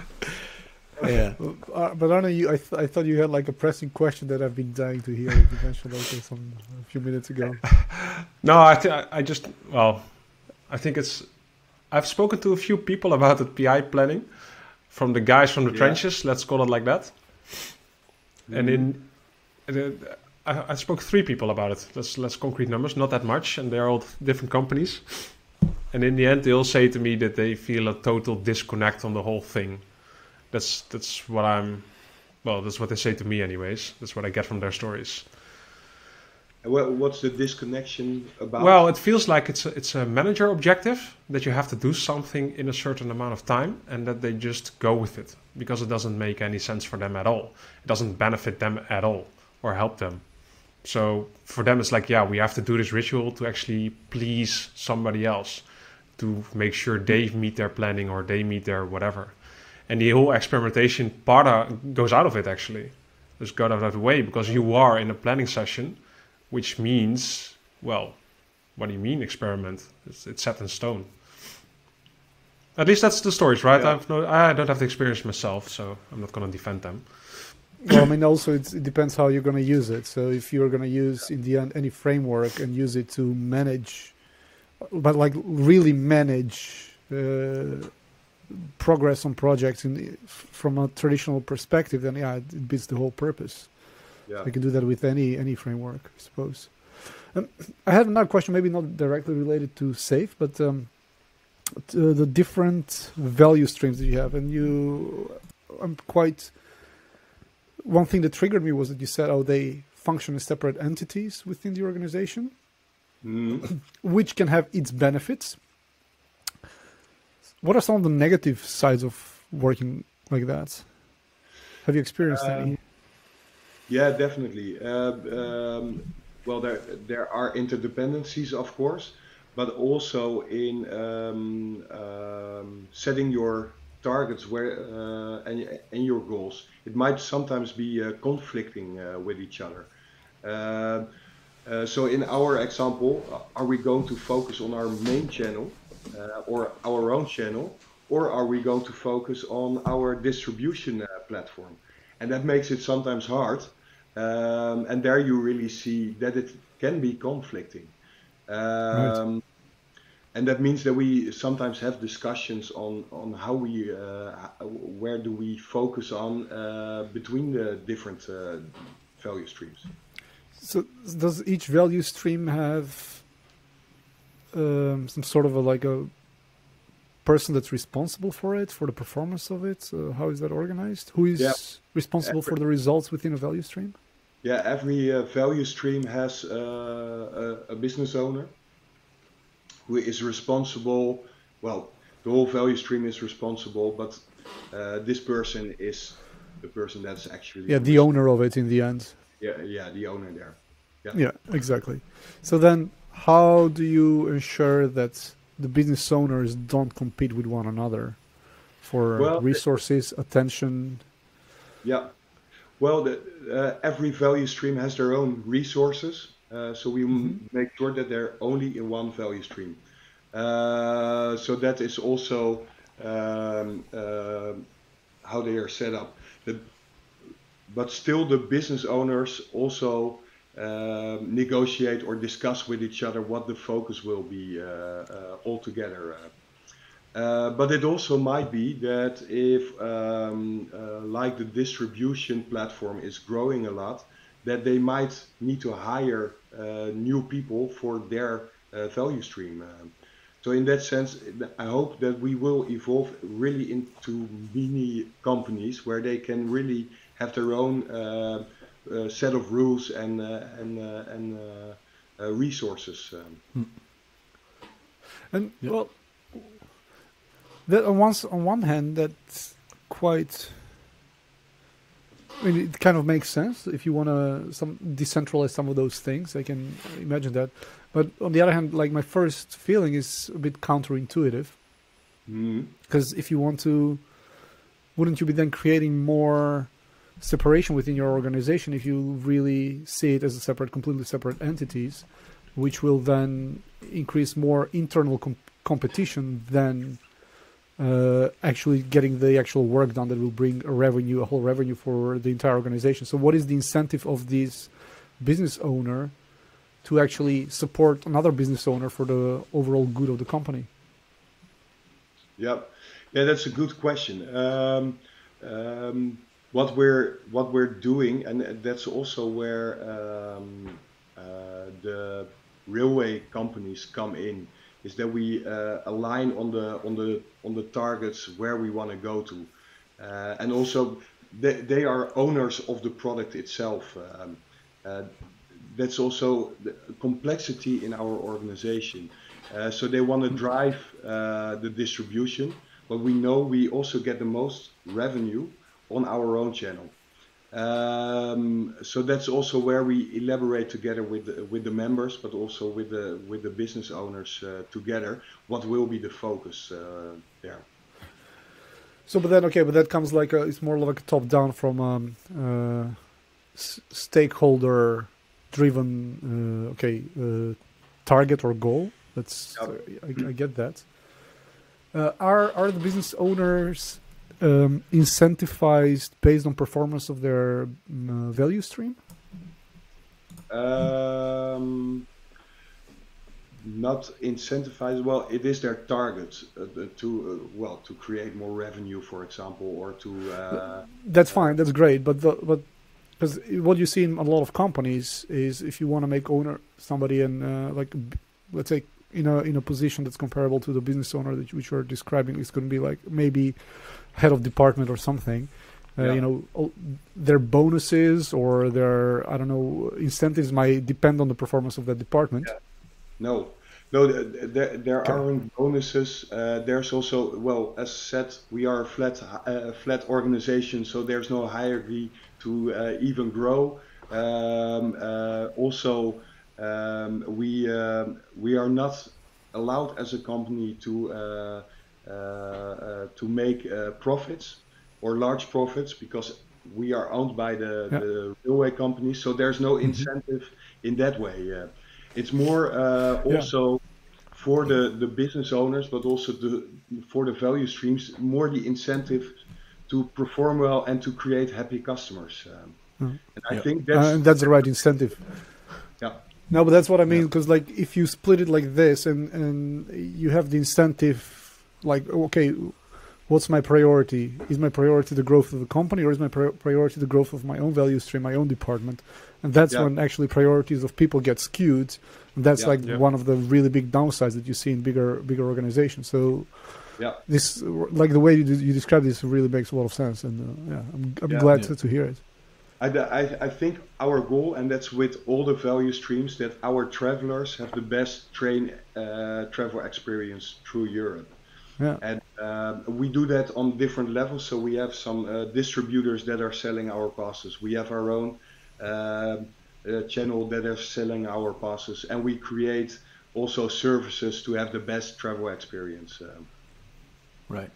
Yeah, uh, but Arne, you, I, th I thought you had like a pressing question that I've been dying to hear. You mentioned also some a few minutes ago. No, I th I just well, I think it's. I've spoken to a few people about the P I planning, from the guys from the yeah. trenches. Let's call it like that. Mm-hmm. And in, uh, I, I spoke to three people about it. Let's let's concrete numbers, not that much, and they're all different companies. And in the end, they all say to me that they feel a total disconnect on the whole thing. That's that's what I'm, well, that's what they say to me anyways. That's what I get from their stories. What's the disconnection about? Well, it feels like it's a, it's a manager objective that you have to do something in a certain amount of time and that they just go with it because it doesn't make any sense for them at all. It doesn't benefit them at all or help them. So for them, it's like, yeah, we have to do this ritual to actually please somebody else, to make sure they meet their planning or they meet their whatever. And the whole experimentation part of, goes out of it, actually. Just got out of the way because you are in a planning session, which means, well, what do you mean experiment? It's, it's set in stone. At least that's the stories, right? Yeah. I've no, I don't have the experience myself, so I'm not going to defend them. Well, I mean, also it's, it depends how you're going to use it. So if you're going to use, in the end, any framework and use it to manage, but like really manage uh, progress on projects in, from a traditional perspective, then yeah, it beats the whole purpose. Yeah. You can do that with any any framework, I suppose. Um, I have another question, maybe not directly related to SAFe, but um, to the different value streams that you have. And you, I'm quite, one thing that triggered me was that you said, oh, they function as separate entities within the organization, Mm-hmm. which can have its benefits. What are some of the negative sides of working like that? Have you experienced Um, any? Yeah, definitely. Uh, um, well, there there are interdependencies, of course, but also in um, um, setting your targets where uh, and and your goals. It might sometimes be uh, conflicting uh, with each other. Uh, uh, so, in our example, are we going to focus on our main channel uh, or our own channel, or are we going to focus on our distribution uh, platform? And that makes it sometimes hard. Um, and there you really see that it can be conflicting. Um, Right. And that means that we sometimes have discussions on, on how we, uh, where do we focus on uh, between the different uh, value streams. So does each value stream have um, some sort of a, like a person that's responsible for it, for the performance of it? Uh, how is that organized? Who is Yeah. responsible for the results within a value stream? Yeah, every uh, value stream has uh, a, a business owner who is responsible. Well, the whole value stream is responsible, but uh, this person is the person that's actually Yeah, the owner of it in the end. yeah, yeah, the owner there. Yeah, exactly. So then how do you ensure that the business owners don't compete with one another for Well, resources, attention? Yeah. Well, the, uh, every value stream has their own resources, uh, so we m- make sure that they're only in one value stream. Uh, so that is also um, uh, how they are set up. The, but still, the business owners also uh, negotiate or discuss with each other what the focus will be uh, uh, altogether. Uh, Uh, but it also might be that if, um, uh, like the distribution platform is growing a lot, that they might need to hire uh, new people for their uh, value stream. Um, so in that sense, I hope that we will evolve really into mini companies where they can really have their own uh, uh, set of rules and uh, and uh, and uh, uh, resources. Um. And well, that on one s- on one hand, that's quite. I mean, it kind of makes sense if you want to some decentralize some of those things. I can imagine that, but on the other hand, like my first feeling is a bit counterintuitive Mhm. because if you want to, wouldn't you be then creating more separation within your organization if you really see it as a separate, completely separate entities, which will then increase more internal com- competition than uh, actually getting the actual work done that will bring a revenue, a whole revenue for the entire organization. So what is the incentive of this business owner to actually support another business owner for the overall good of the company? Yeah, yeah, that's a good question. Um, um, what we're what we're doing, and that's also where um, uh, the railway companies come in, is that we uh, align on the on the on the targets where we want to go to, uh, and also they, they are owners of the product itself. Um, uh, that's also the complexity in our organization. Uh, so they want to drive uh, the distribution, but we know we also get the most revenue on our own channel. Um, so that's also where we elaborate together with the, with the members, but also with the with the business owners uh, together. What will be the focus uh, there? So, but then okay, but that comes like a, it's more like a top down from um, uh, s- stakeholder driven. Uh, okay, uh, target or goal. That's Yeah. I, I get that. Uh, are are the business owners um, incentivized based on performance of their um, uh, value stream? Um, not incentivized. Well, it is their target uh, to uh, well to create more revenue, for example, or to. Uh, That's fine. That's great. But the, but because what you see in a lot of companies is if you want to make owner somebody in uh, like let's say in a in a position that's comparable to the business owner that you, which you're describing, it's going to be like maybe head of department or something. Uh, Yeah. You know, their bonuses or their I don't know incentives might depend on the performance of that department. Yeah. No, no, th- there, there Okay. aren't bonuses. Uh, there's also, well, as said, we are a flat, uh, flat organization, so there's no hierarchy to uh, even grow. Um, uh, also, um, we um, we are not allowed as a company to uh, uh, uh, to make uh, profits or large profits because we are owned by the, Yeah. the railway company. So there's no incentive in that way. Uh, It's more uh, Yeah. also for the, the business owners, but also the, for the value streams, more the incentive to perform well and to create happy customers. Um, Mhm. and I Yeah. think Uh, that's, and that's the right incentive. yeah, No, but that's what I mean because like if you split it like this and and you have the incentive, like okay, what's my priority? Is my priority the growth of the company or is my pri- priority the growth of my own value stream, my own department? And that's Yeah. when actually priorities of people get skewed. And that's Yeah. like Yeah. one of the really big downsides that you see in bigger bigger organizations. So yeah. this, like the way you, you describe this, really makes a lot of sense. And uh, yeah, I'm I'm Yeah. glad Yeah. To, to hear it. I, I, I think our goal, and that's with all the value streams, that our travelers have the best train uh, travel experience through Europe. Yeah. And um, we do that on different levels. So we have some uh, distributors that are selling our passes. We have our own um, uh, channel that are selling our passes, and we create also services to have the best travel experience. Um, Right.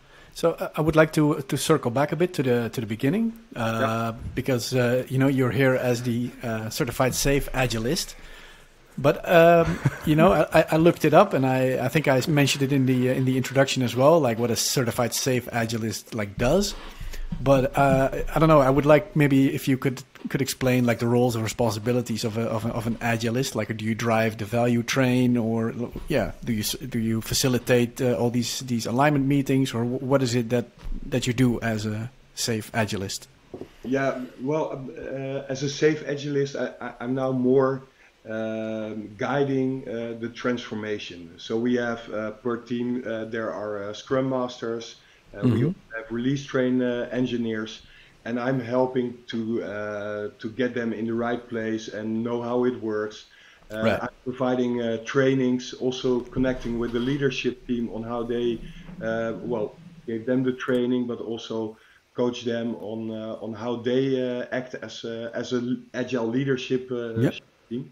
So uh, I would like to to circle back a bit to the to the beginning uh, Yeah. because uh, you know you're here as the uh, certified safe agilist, but um, you know I, I looked it up and I, I think I mentioned it in the in the introduction as well, like what a certified safe agilist like does. But uh, I don't know. I would like maybe if you could could explain like the roles and responsibilities of a, of, a, of an agilist. Like, do you drive the value train, or yeah, do you do you facilitate uh, all these these alignment meetings, or what is it that that you do as a safe agilist? Yeah, well, uh, as a safe agilist, I, I, I'm now more um, guiding uh, the transformation. So we have uh, per team uh, there are uh, Scrum Masters. Uh, Mhm. We have release train uh, engineers, and I'm helping to uh, to get them in the right place and know how it works. Uh, Right. I'm providing uh, trainings, also connecting with the leadership team on how they, uh, well, gave them the training, but also coach them on uh, on how they uh, act as a, as a agile leadership uh, Yep. team.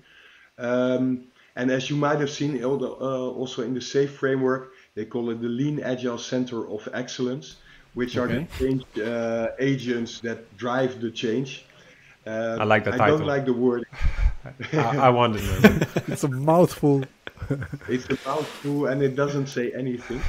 Um, and as you might have seen uh, also in the SAFE framework, they call it the Lean Agile Center of Excellence, which are Okay. the change uh, agents that drive the change. Uh, I like the I title. don't like the word. I, I wanted to. It's a mouthful. It's a mouthful and it doesn't say anything.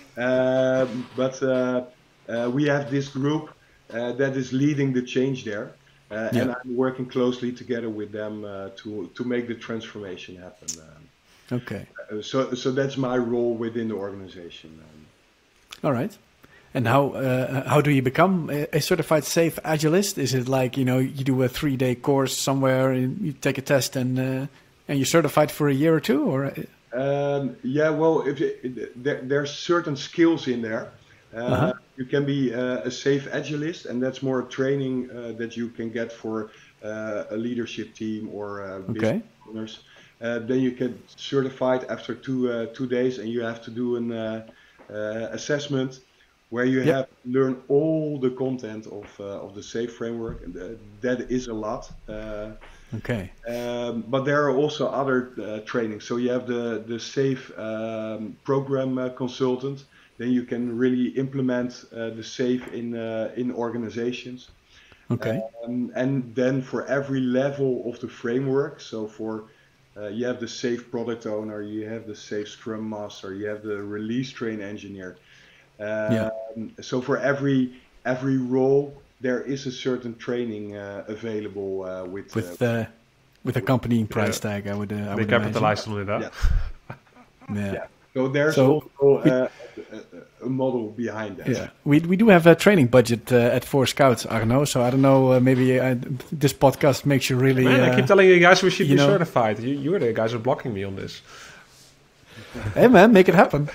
Um, but uh, uh, we have this group uh, that is leading the change there. Uh, Yeah. And I'm working closely together with them uh, to, to make the transformation happen. Um, Okay. uh, so, so that's my role within the organization. Um, All right. And how uh, how do you become a, a certified safe agilist? Is it like, you know, you do a three day course somewhere and you take a test and uh, and you're certified for a year or two, or? Um, yeah, well, if it, it, there, there's certain skills in there. Uh, Uh-huh. You can be uh, a safe agilist, and that's more training uh, that you can get for uh, a leadership team or uh, business Okay. owners. Uh, then you get certified after two uh, two days, and you have to do an uh, uh, assessment where you Yep. have to learn all the content of uh, of the SAFe framework, and uh, that is a lot. Uh, Okay. um, but there are also other uh, trainings. So you have the the SAFe um, program uh, consultant. Then you can really implement uh, the SAFe in uh, in organizations. Okay. Um, and then for every level of the framework, so for uh, you have the SAFe product owner, you have the SAFe Scrum Master, you have the release train engineer. Um, Yeah. So for every every role, there is a certain training uh, available uh, with. With uh, uh, with accompanying price Yeah. tag, I would. Uh, I They would capitalized on that. Yeah. imagine. Yeah. yeah. So there's So also uh, a, a model behind that. Yeah, we we do have a training budget uh, at Four Scouts, Arno. So I don't know, uh, maybe uh, this podcast makes you really. Man, I uh, keep telling you guys we should you be know- certified. You, you're the guys who are blocking me on this. Hey man, make it happen.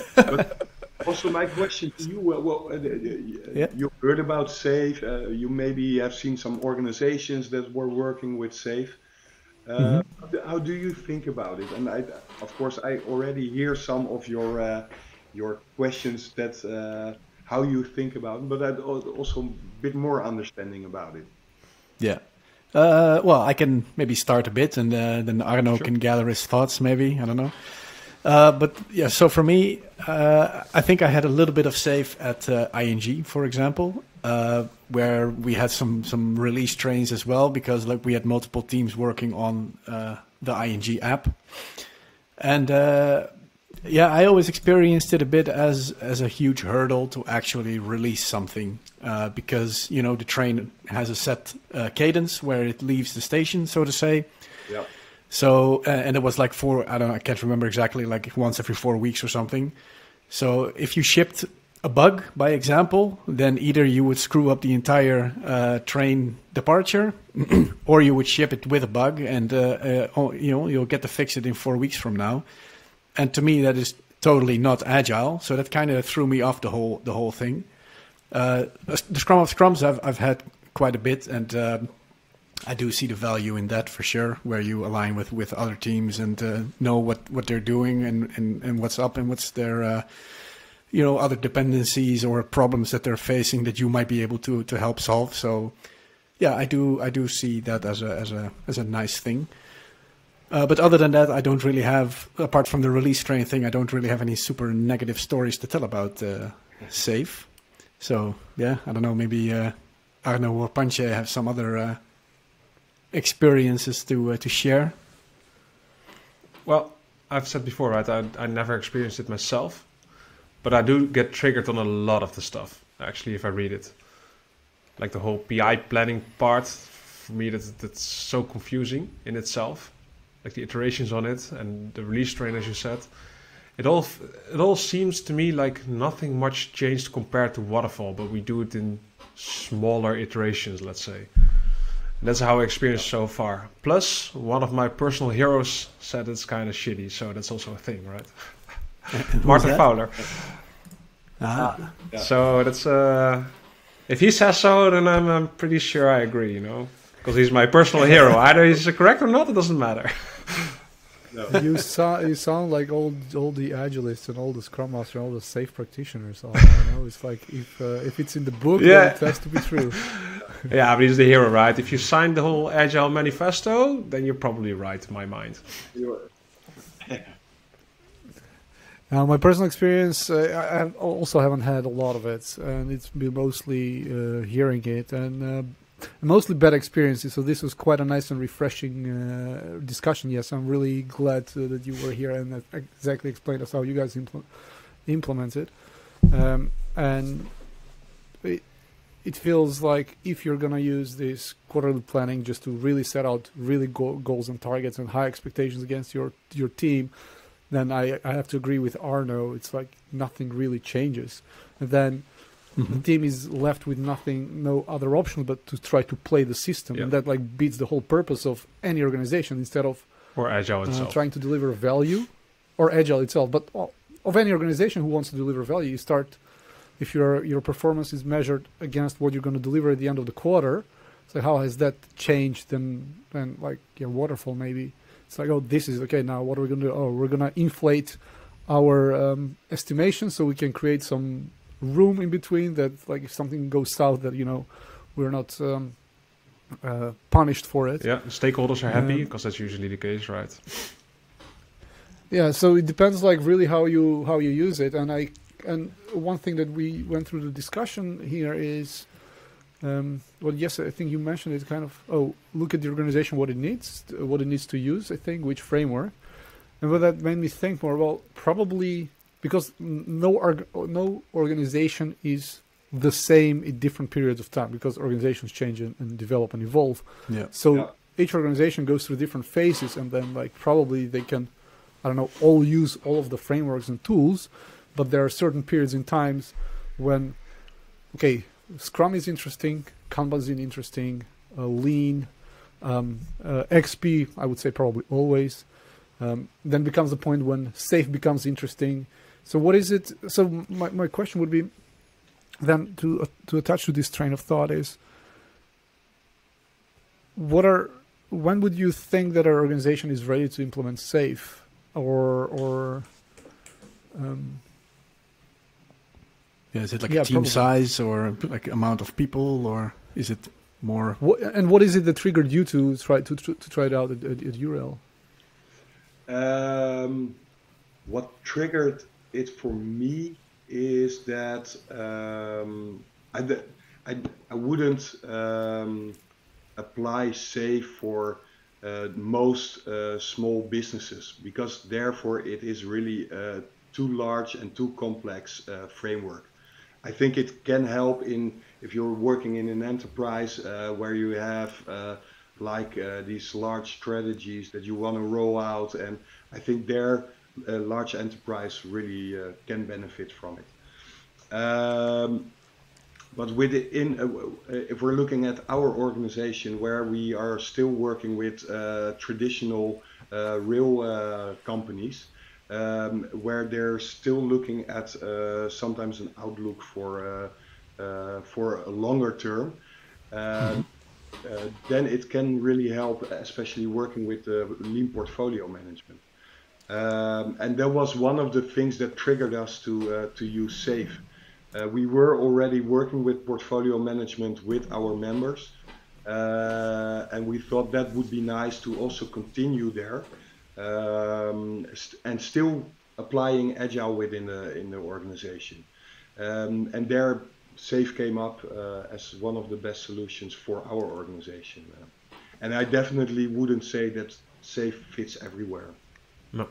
Also, my question to you: uh, well, uh, Yeah. you heard about SAFe. Uh, you maybe have seen some organizations that were working with SAFe. Uh, Mm-hmm. how do- How do you think about it? And I, of course, I already hear some of your uh, your questions that uh, how you think about it, but I'd al- also a bit more understanding about it. Yeah. Uh, well, I can maybe start a bit, and uh, then Arno can gather his thoughts. Maybe I don't know. Uh, but yeah, so for me, uh, I think I had a little bit of SAFe at uh, I N G, for example, uh, where we had some some release trains as well, because like we had multiple teams working on uh, the I N G app, and uh, yeah, I always experienced it a bit as as a huge hurdle to actually release something, uh, because you know the train has a set uh, cadence where it leaves the station, so to say. Yeah. So, uh, and it was like four, I don't know, I can't remember exactly, like once every four weeks or something. So if you shipped a bug, by example, then either you would screw up the entire uh, train departure, or you would ship it with a bug, and, uh, uh, oh, you know, you'll get to fix it in four weeks from now. And to me, that is totally not agile. So that kind of threw me off the whole, the whole thing. Uh, the Scrum of Scrums I've, I've had quite a bit, and um I do see the value in that for sure, where you align with, with other teams and uh, know what, what they're doing and, and, and what's up and what's their, uh, you know, other dependencies or problems that they're facing that you might be able to, to help solve. So, yeah, I do I do see that as a as a as a nice thing. Uh, but other than that, I don't really have, apart from the release train thing, I don't really have any super negative stories to tell about uh, SAFe. So yeah, I don't know, maybe uh, Arno or Panche have some other. Uh, experiences to uh, to share. Well, I've said before, right? I, I never experienced it myself, but I do get triggered on a lot of the stuff. Actually, if I read it, like the whole P I planning part, for me that's that's so confusing in itself. Like the iterations on it and the release train, as you said, it all it all seems to me like nothing much changed compared to waterfall, but we do it in smaller iterations, let's say. That's how I experienced so far. Plus, one of my personal heroes said it's kind of shitty, so that's also a thing, right? Martin that? Fowler. Ah, Yeah. So that's uh, if he says so, then I'm, I'm pretty sure I agree, you know, because he's my personal hero. Either he's correct or not, it doesn't matter. No. You sound you sound like all all the agilists and all the scrum masters and all the SAFe practitioners. I don't know. It's like if uh, if it's in the book, Yeah. then it has to be true. Yeah, but he's the hero, right? If you sign the whole Agile manifesto, then you're probably right, in my mind. You're- Now, my personal experience, uh, I I also haven't had a lot of it, and it's been mostly uh, hearing it and uh, mostly bad experiences. So this was quite a nice and refreshing uh, discussion. Yes, I'm really glad uh, that you were here and that exactly explained us how you guys impl- implement it. Um, and it, it feels like if you're going to use this quarterly planning just to really set out really go- goals and targets and high expectations against your your team, then I, I have to agree with Arno. It's like nothing really changes. And then mm-hmm. the team is left with nothing, no other option but to try to play the system. Yeah. And that like beats the whole purpose of any organization instead of Or Agile uh, itself. trying to deliver value or Agile itself. But uh, of any organization who wants to deliver value, you start, if your your performance is measured against what you're going to deliver at the end of the quarter, So how has that changed? And and like yeah, waterfall maybe. It's like, oh, this is okay. Now what are we gonna do? Oh, we're gonna inflate our um, estimation so we can create some room in between that, like if something goes south, that you know we're not um, uh, punished for it. Yeah, stakeholders are happy Um, because that's usually the case, right? Yeah, so it depends, like really how you how you use it. And I and one thing that we went through the discussion here is, um, well, yes, I think you mentioned it. Kind of, oh, look at the organization, what it needs, what it needs to use. I think which framework, and what that made me think more. Well, probably because no org- no organization is the same in different periods of time, because organizations change and, and develop and evolve. Yeah. So Yeah. each organization goes through different phases, and then like probably they can, I don't know, all use all of the frameworks and tools, but there are certain periods in times when, okay, Scrum is interesting, Kanban is interesting, uh, Lean, um, uh, X P, I would say probably always. Um, then becomes the point when Safe becomes interesting. So what is it? So my, my question would be then to uh, to attach to this train of thought is, what are when would you think that our organization is ready to implement Safe, or or um, Yeah, is it like Yeah, a team probably. size or like amount of people, or is it more? what, and what is it that triggered you to try to to, to try it out at, at, at U R L? Um, what triggered it for me is that um, I, d- I, d- I wouldn't um, apply Safe for uh, most uh, small businesses, because therefore it is really a too large and too complex uh, framework. I think it can help in if you're working in an enterprise uh, where you have uh, like uh, these large strategies that you want to roll out, and I think their uh, large enterprise really uh, can benefit from it. Um, but within, uh, if we're looking at our organization, where we are still working with uh, traditional uh, rail uh, companies, um, where they're still looking at uh, sometimes an outlook for uh, uh, for a longer term. Um, Uh, then it can really help, especially working with the lean portfolio management. Um, and that was one of the things that triggered us to uh, to use Safe. Uh, we were already working with portfolio management with our members, uh, and we thought that would be nice to also continue there, um, st- and still applying agile within the in the organization. Um, and there, Safe came up uh, as one of the best solutions for our organization. Uh, and I definitely wouldn't say that Safe fits everywhere. No.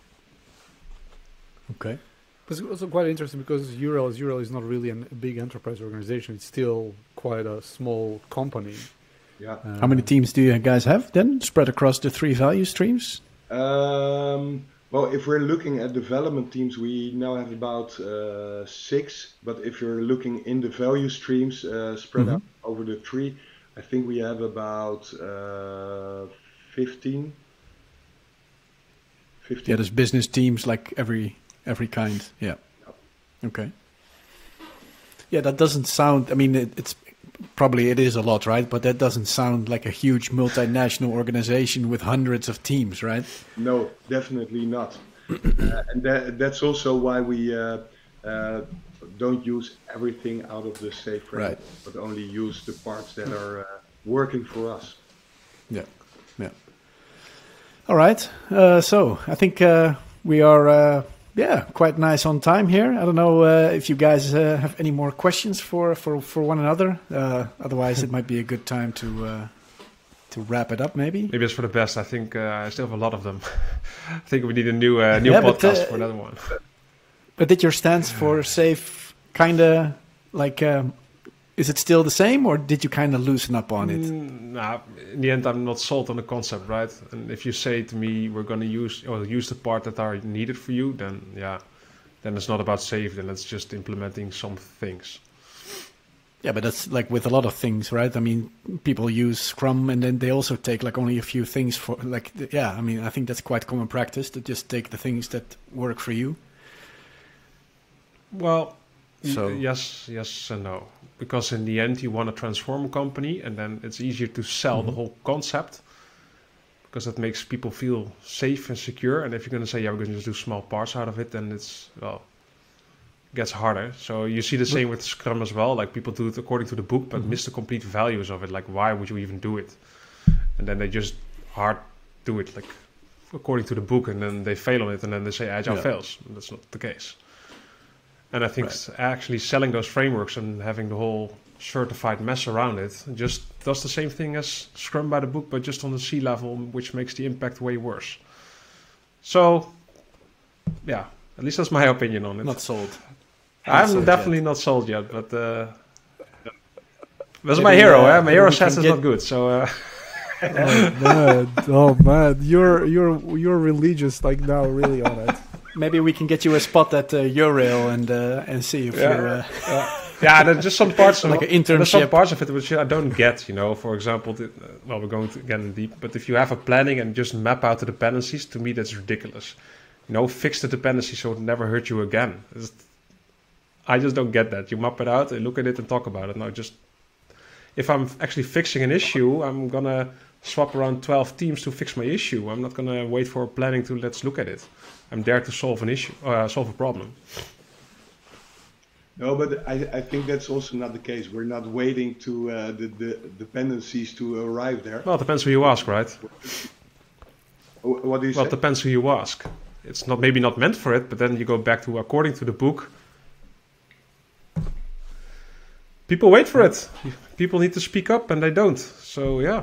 Okay. It's also quite interesting because U R L is U R L is not really an, a big enterprise organization. It's still quite a small company. Yeah. How many teams do you guys have then, spread across the three value streams? Um, well, if we're looking at development teams, we now have about uh, six. But if you're looking in the value streams uh, spread Mhm. out over the three, I think we have about uh, fifteen. fifteen. Yeah, there's business teams like every every kind. Yeah. Okay. Yeah, that doesn't sound. I mean, it, it's probably it is a lot, right? But that doesn't sound like a huge multinational organization with hundreds of teams, right? No, definitely not. uh, and that, that's also why we uh, uh, don't use everything out of the Safe framework, Right. but only use the parts that are uh, working for us. Yeah. Yeah. All right. Uh, so I think uh, we are. Uh, Yeah, quite nice on time here. I don't know uh, if you guys uh, have any more questions for, for, for one another. Uh, otherwise, it might be a good time to uh, to wrap it up, maybe. Maybe it's for the best. I think uh, I still have a lot of them. I think we need a new uh, new Yeah, but, podcast uh, for that one. But did your stance for Safe kind of like, um, is it still the same, or did you kind of loosen up on it? Mm, nah, in the end, I'm not sold on the concept, right? And if you say to me, we're going to use or use the part that are needed for you, then yeah, then it's not about Safe. Then it's just implementing some things. Yeah, but that's like with a lot of things, right? I mean, people use Scrum and then they also take like only a few things for like, the, yeah, I mean, I think that's quite common practice to just take the things that work for you. Well, So yes, yes and no. Because in the end, you want to transform a company, and then it's easier to sell mm-hmm. the whole concept, because that makes people feel safe and secure. And if you're going to say, yeah, we're going to just do small parts out of it, then it's, well, it gets harder. So you see the same with Scrum as well. Like, people do it according to the book, but mm-hmm. miss the complete values of it. Like, why would you even do it? And then they just hard do it, like, according to the book, and then they fail on it, and then they say Agile yeah. fails. And that's not the case. And I think right. actually selling those frameworks and having the whole certified mess around it just does the same thing as Scrum by the book, but just on the C level, which makes the impact way worse. So, yeah, at least that's my opinion on it. Not sold. I'm definitely yet. not sold yet, but uh, that's my hero. Uh, eh? My hero says it's get... not good, so. Uh, oh man! Oh man! You're you're you're religious like now, really on it. Maybe we can get you a spot at uh, Eurail and uh, and see if yeah. you're. Uh, yeah. yeah, there's just some parts like of, an internship. There's some parts of it which I don't get. You know, for example, the, uh, well, we're going to get in deep, but if you have a planning and just map out the dependencies, to me that's ridiculous. You know, fix the dependency so it never hurt you again. It's, I just don't get that. You map it out, and look at it, and talk about it. Now, just if I'm actually fixing an issue, I'm gonna swap around twelve teams to fix my issue. I'm not gonna wait for planning to let's look at it. I'm there to solve an issue, uh, solve a problem. No, but I, I think that's also not the case. We're not waiting to uh, the, the dependencies to arrive there. Well, it depends who you ask, right? What do you say? Well, it depends who you ask. It's not maybe not meant for it, but then you go back to according to the book. People wait for it. People need to speak up, and they don't. So yeah.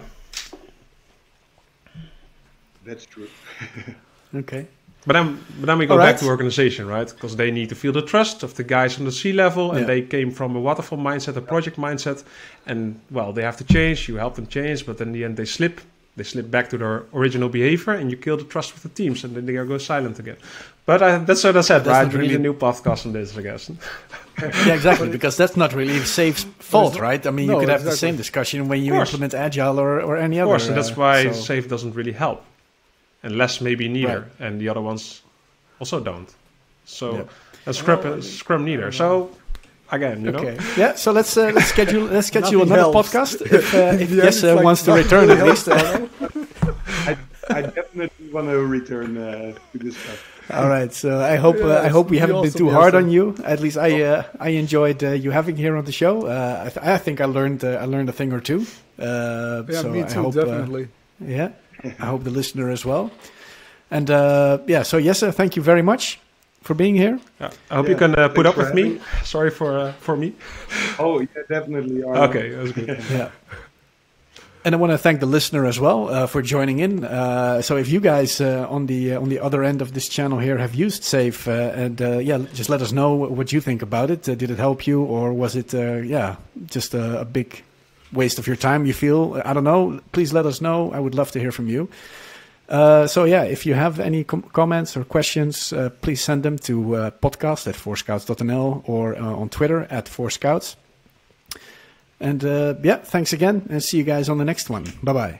That's true. Okay. But then, but then we go All back right. to organization, right? Because they need to feel the trust of the guys on the C level, and yeah. they came from a waterfall mindset, a project mindset, and well, they have to change. You help them change, but in the end, they slip. They slip back to their original behavior, and you kill the trust with the teams, and then they go silent again. But uh, that's what I said, that's right? We really... need a new podcast on this, I guess. Yeah, exactly, because that's not really Safe's fault, not... right? I mean, no, you could have exactly. the same discussion when you implement Agile or, or any other. Of course, and that's why uh, so... Safe doesn't really help. And less maybe neither, right. and the other ones also don't. So yep. and Scrum, well, Scrum neither. So again, you okay. know. Yeah. So let's uh, let's schedule let's schedule another helps. podcast if, uh, if Jesse like wants to return at least. I, I definitely want to return uh, to this stuff. All right. So I hope uh, I hope we haven't been too hard on you. At least I uh, I enjoyed uh, you having here on the show. Uh, I, th- I think I learned uh, I learned a thing or two. Uh, yeah, so me too. I hope, definitely. Uh, yeah. I hope the listener as well. And uh, yeah, so Jesse, thank you very much for being here. Yeah, I hope yeah, you can uh, put up with me. me. Sorry for uh, for me. Oh, yeah, definitely. Okay, that's good. Yeah. And I want to thank the listener as well uh, for joining in. Uh, so if you guys uh, on the uh, on the other end of this channel here have used Safe, uh, and uh, yeah, just let us know what you think about it. Uh, did it help you, or was it uh, yeah just a, a big waste of your time? You feel I don't know. Please let us know. I would love to hear from you. Uh, so yeah, if you have any com- comments or questions, uh, please send them to uh, podcast at four scouts dot n l or uh, on Twitter at four scouts. And uh, yeah, thanks again, and see you guys on the next one. Bye-bye.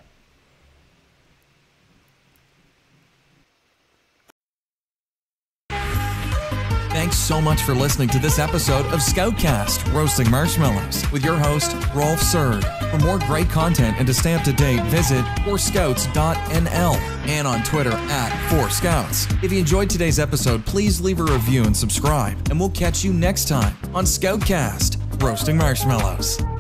Thanks so much for listening to this episode of Scoutcast, Roasting Marshmallows, with your host, Rolf Surd. For more great content and to stay up to date, visit four scouts dot n l and on Twitter at four scouts. If you enjoyed today's episode, please leave a review and subscribe, and we'll catch you next time on Scoutcast, Roasting Marshmallows.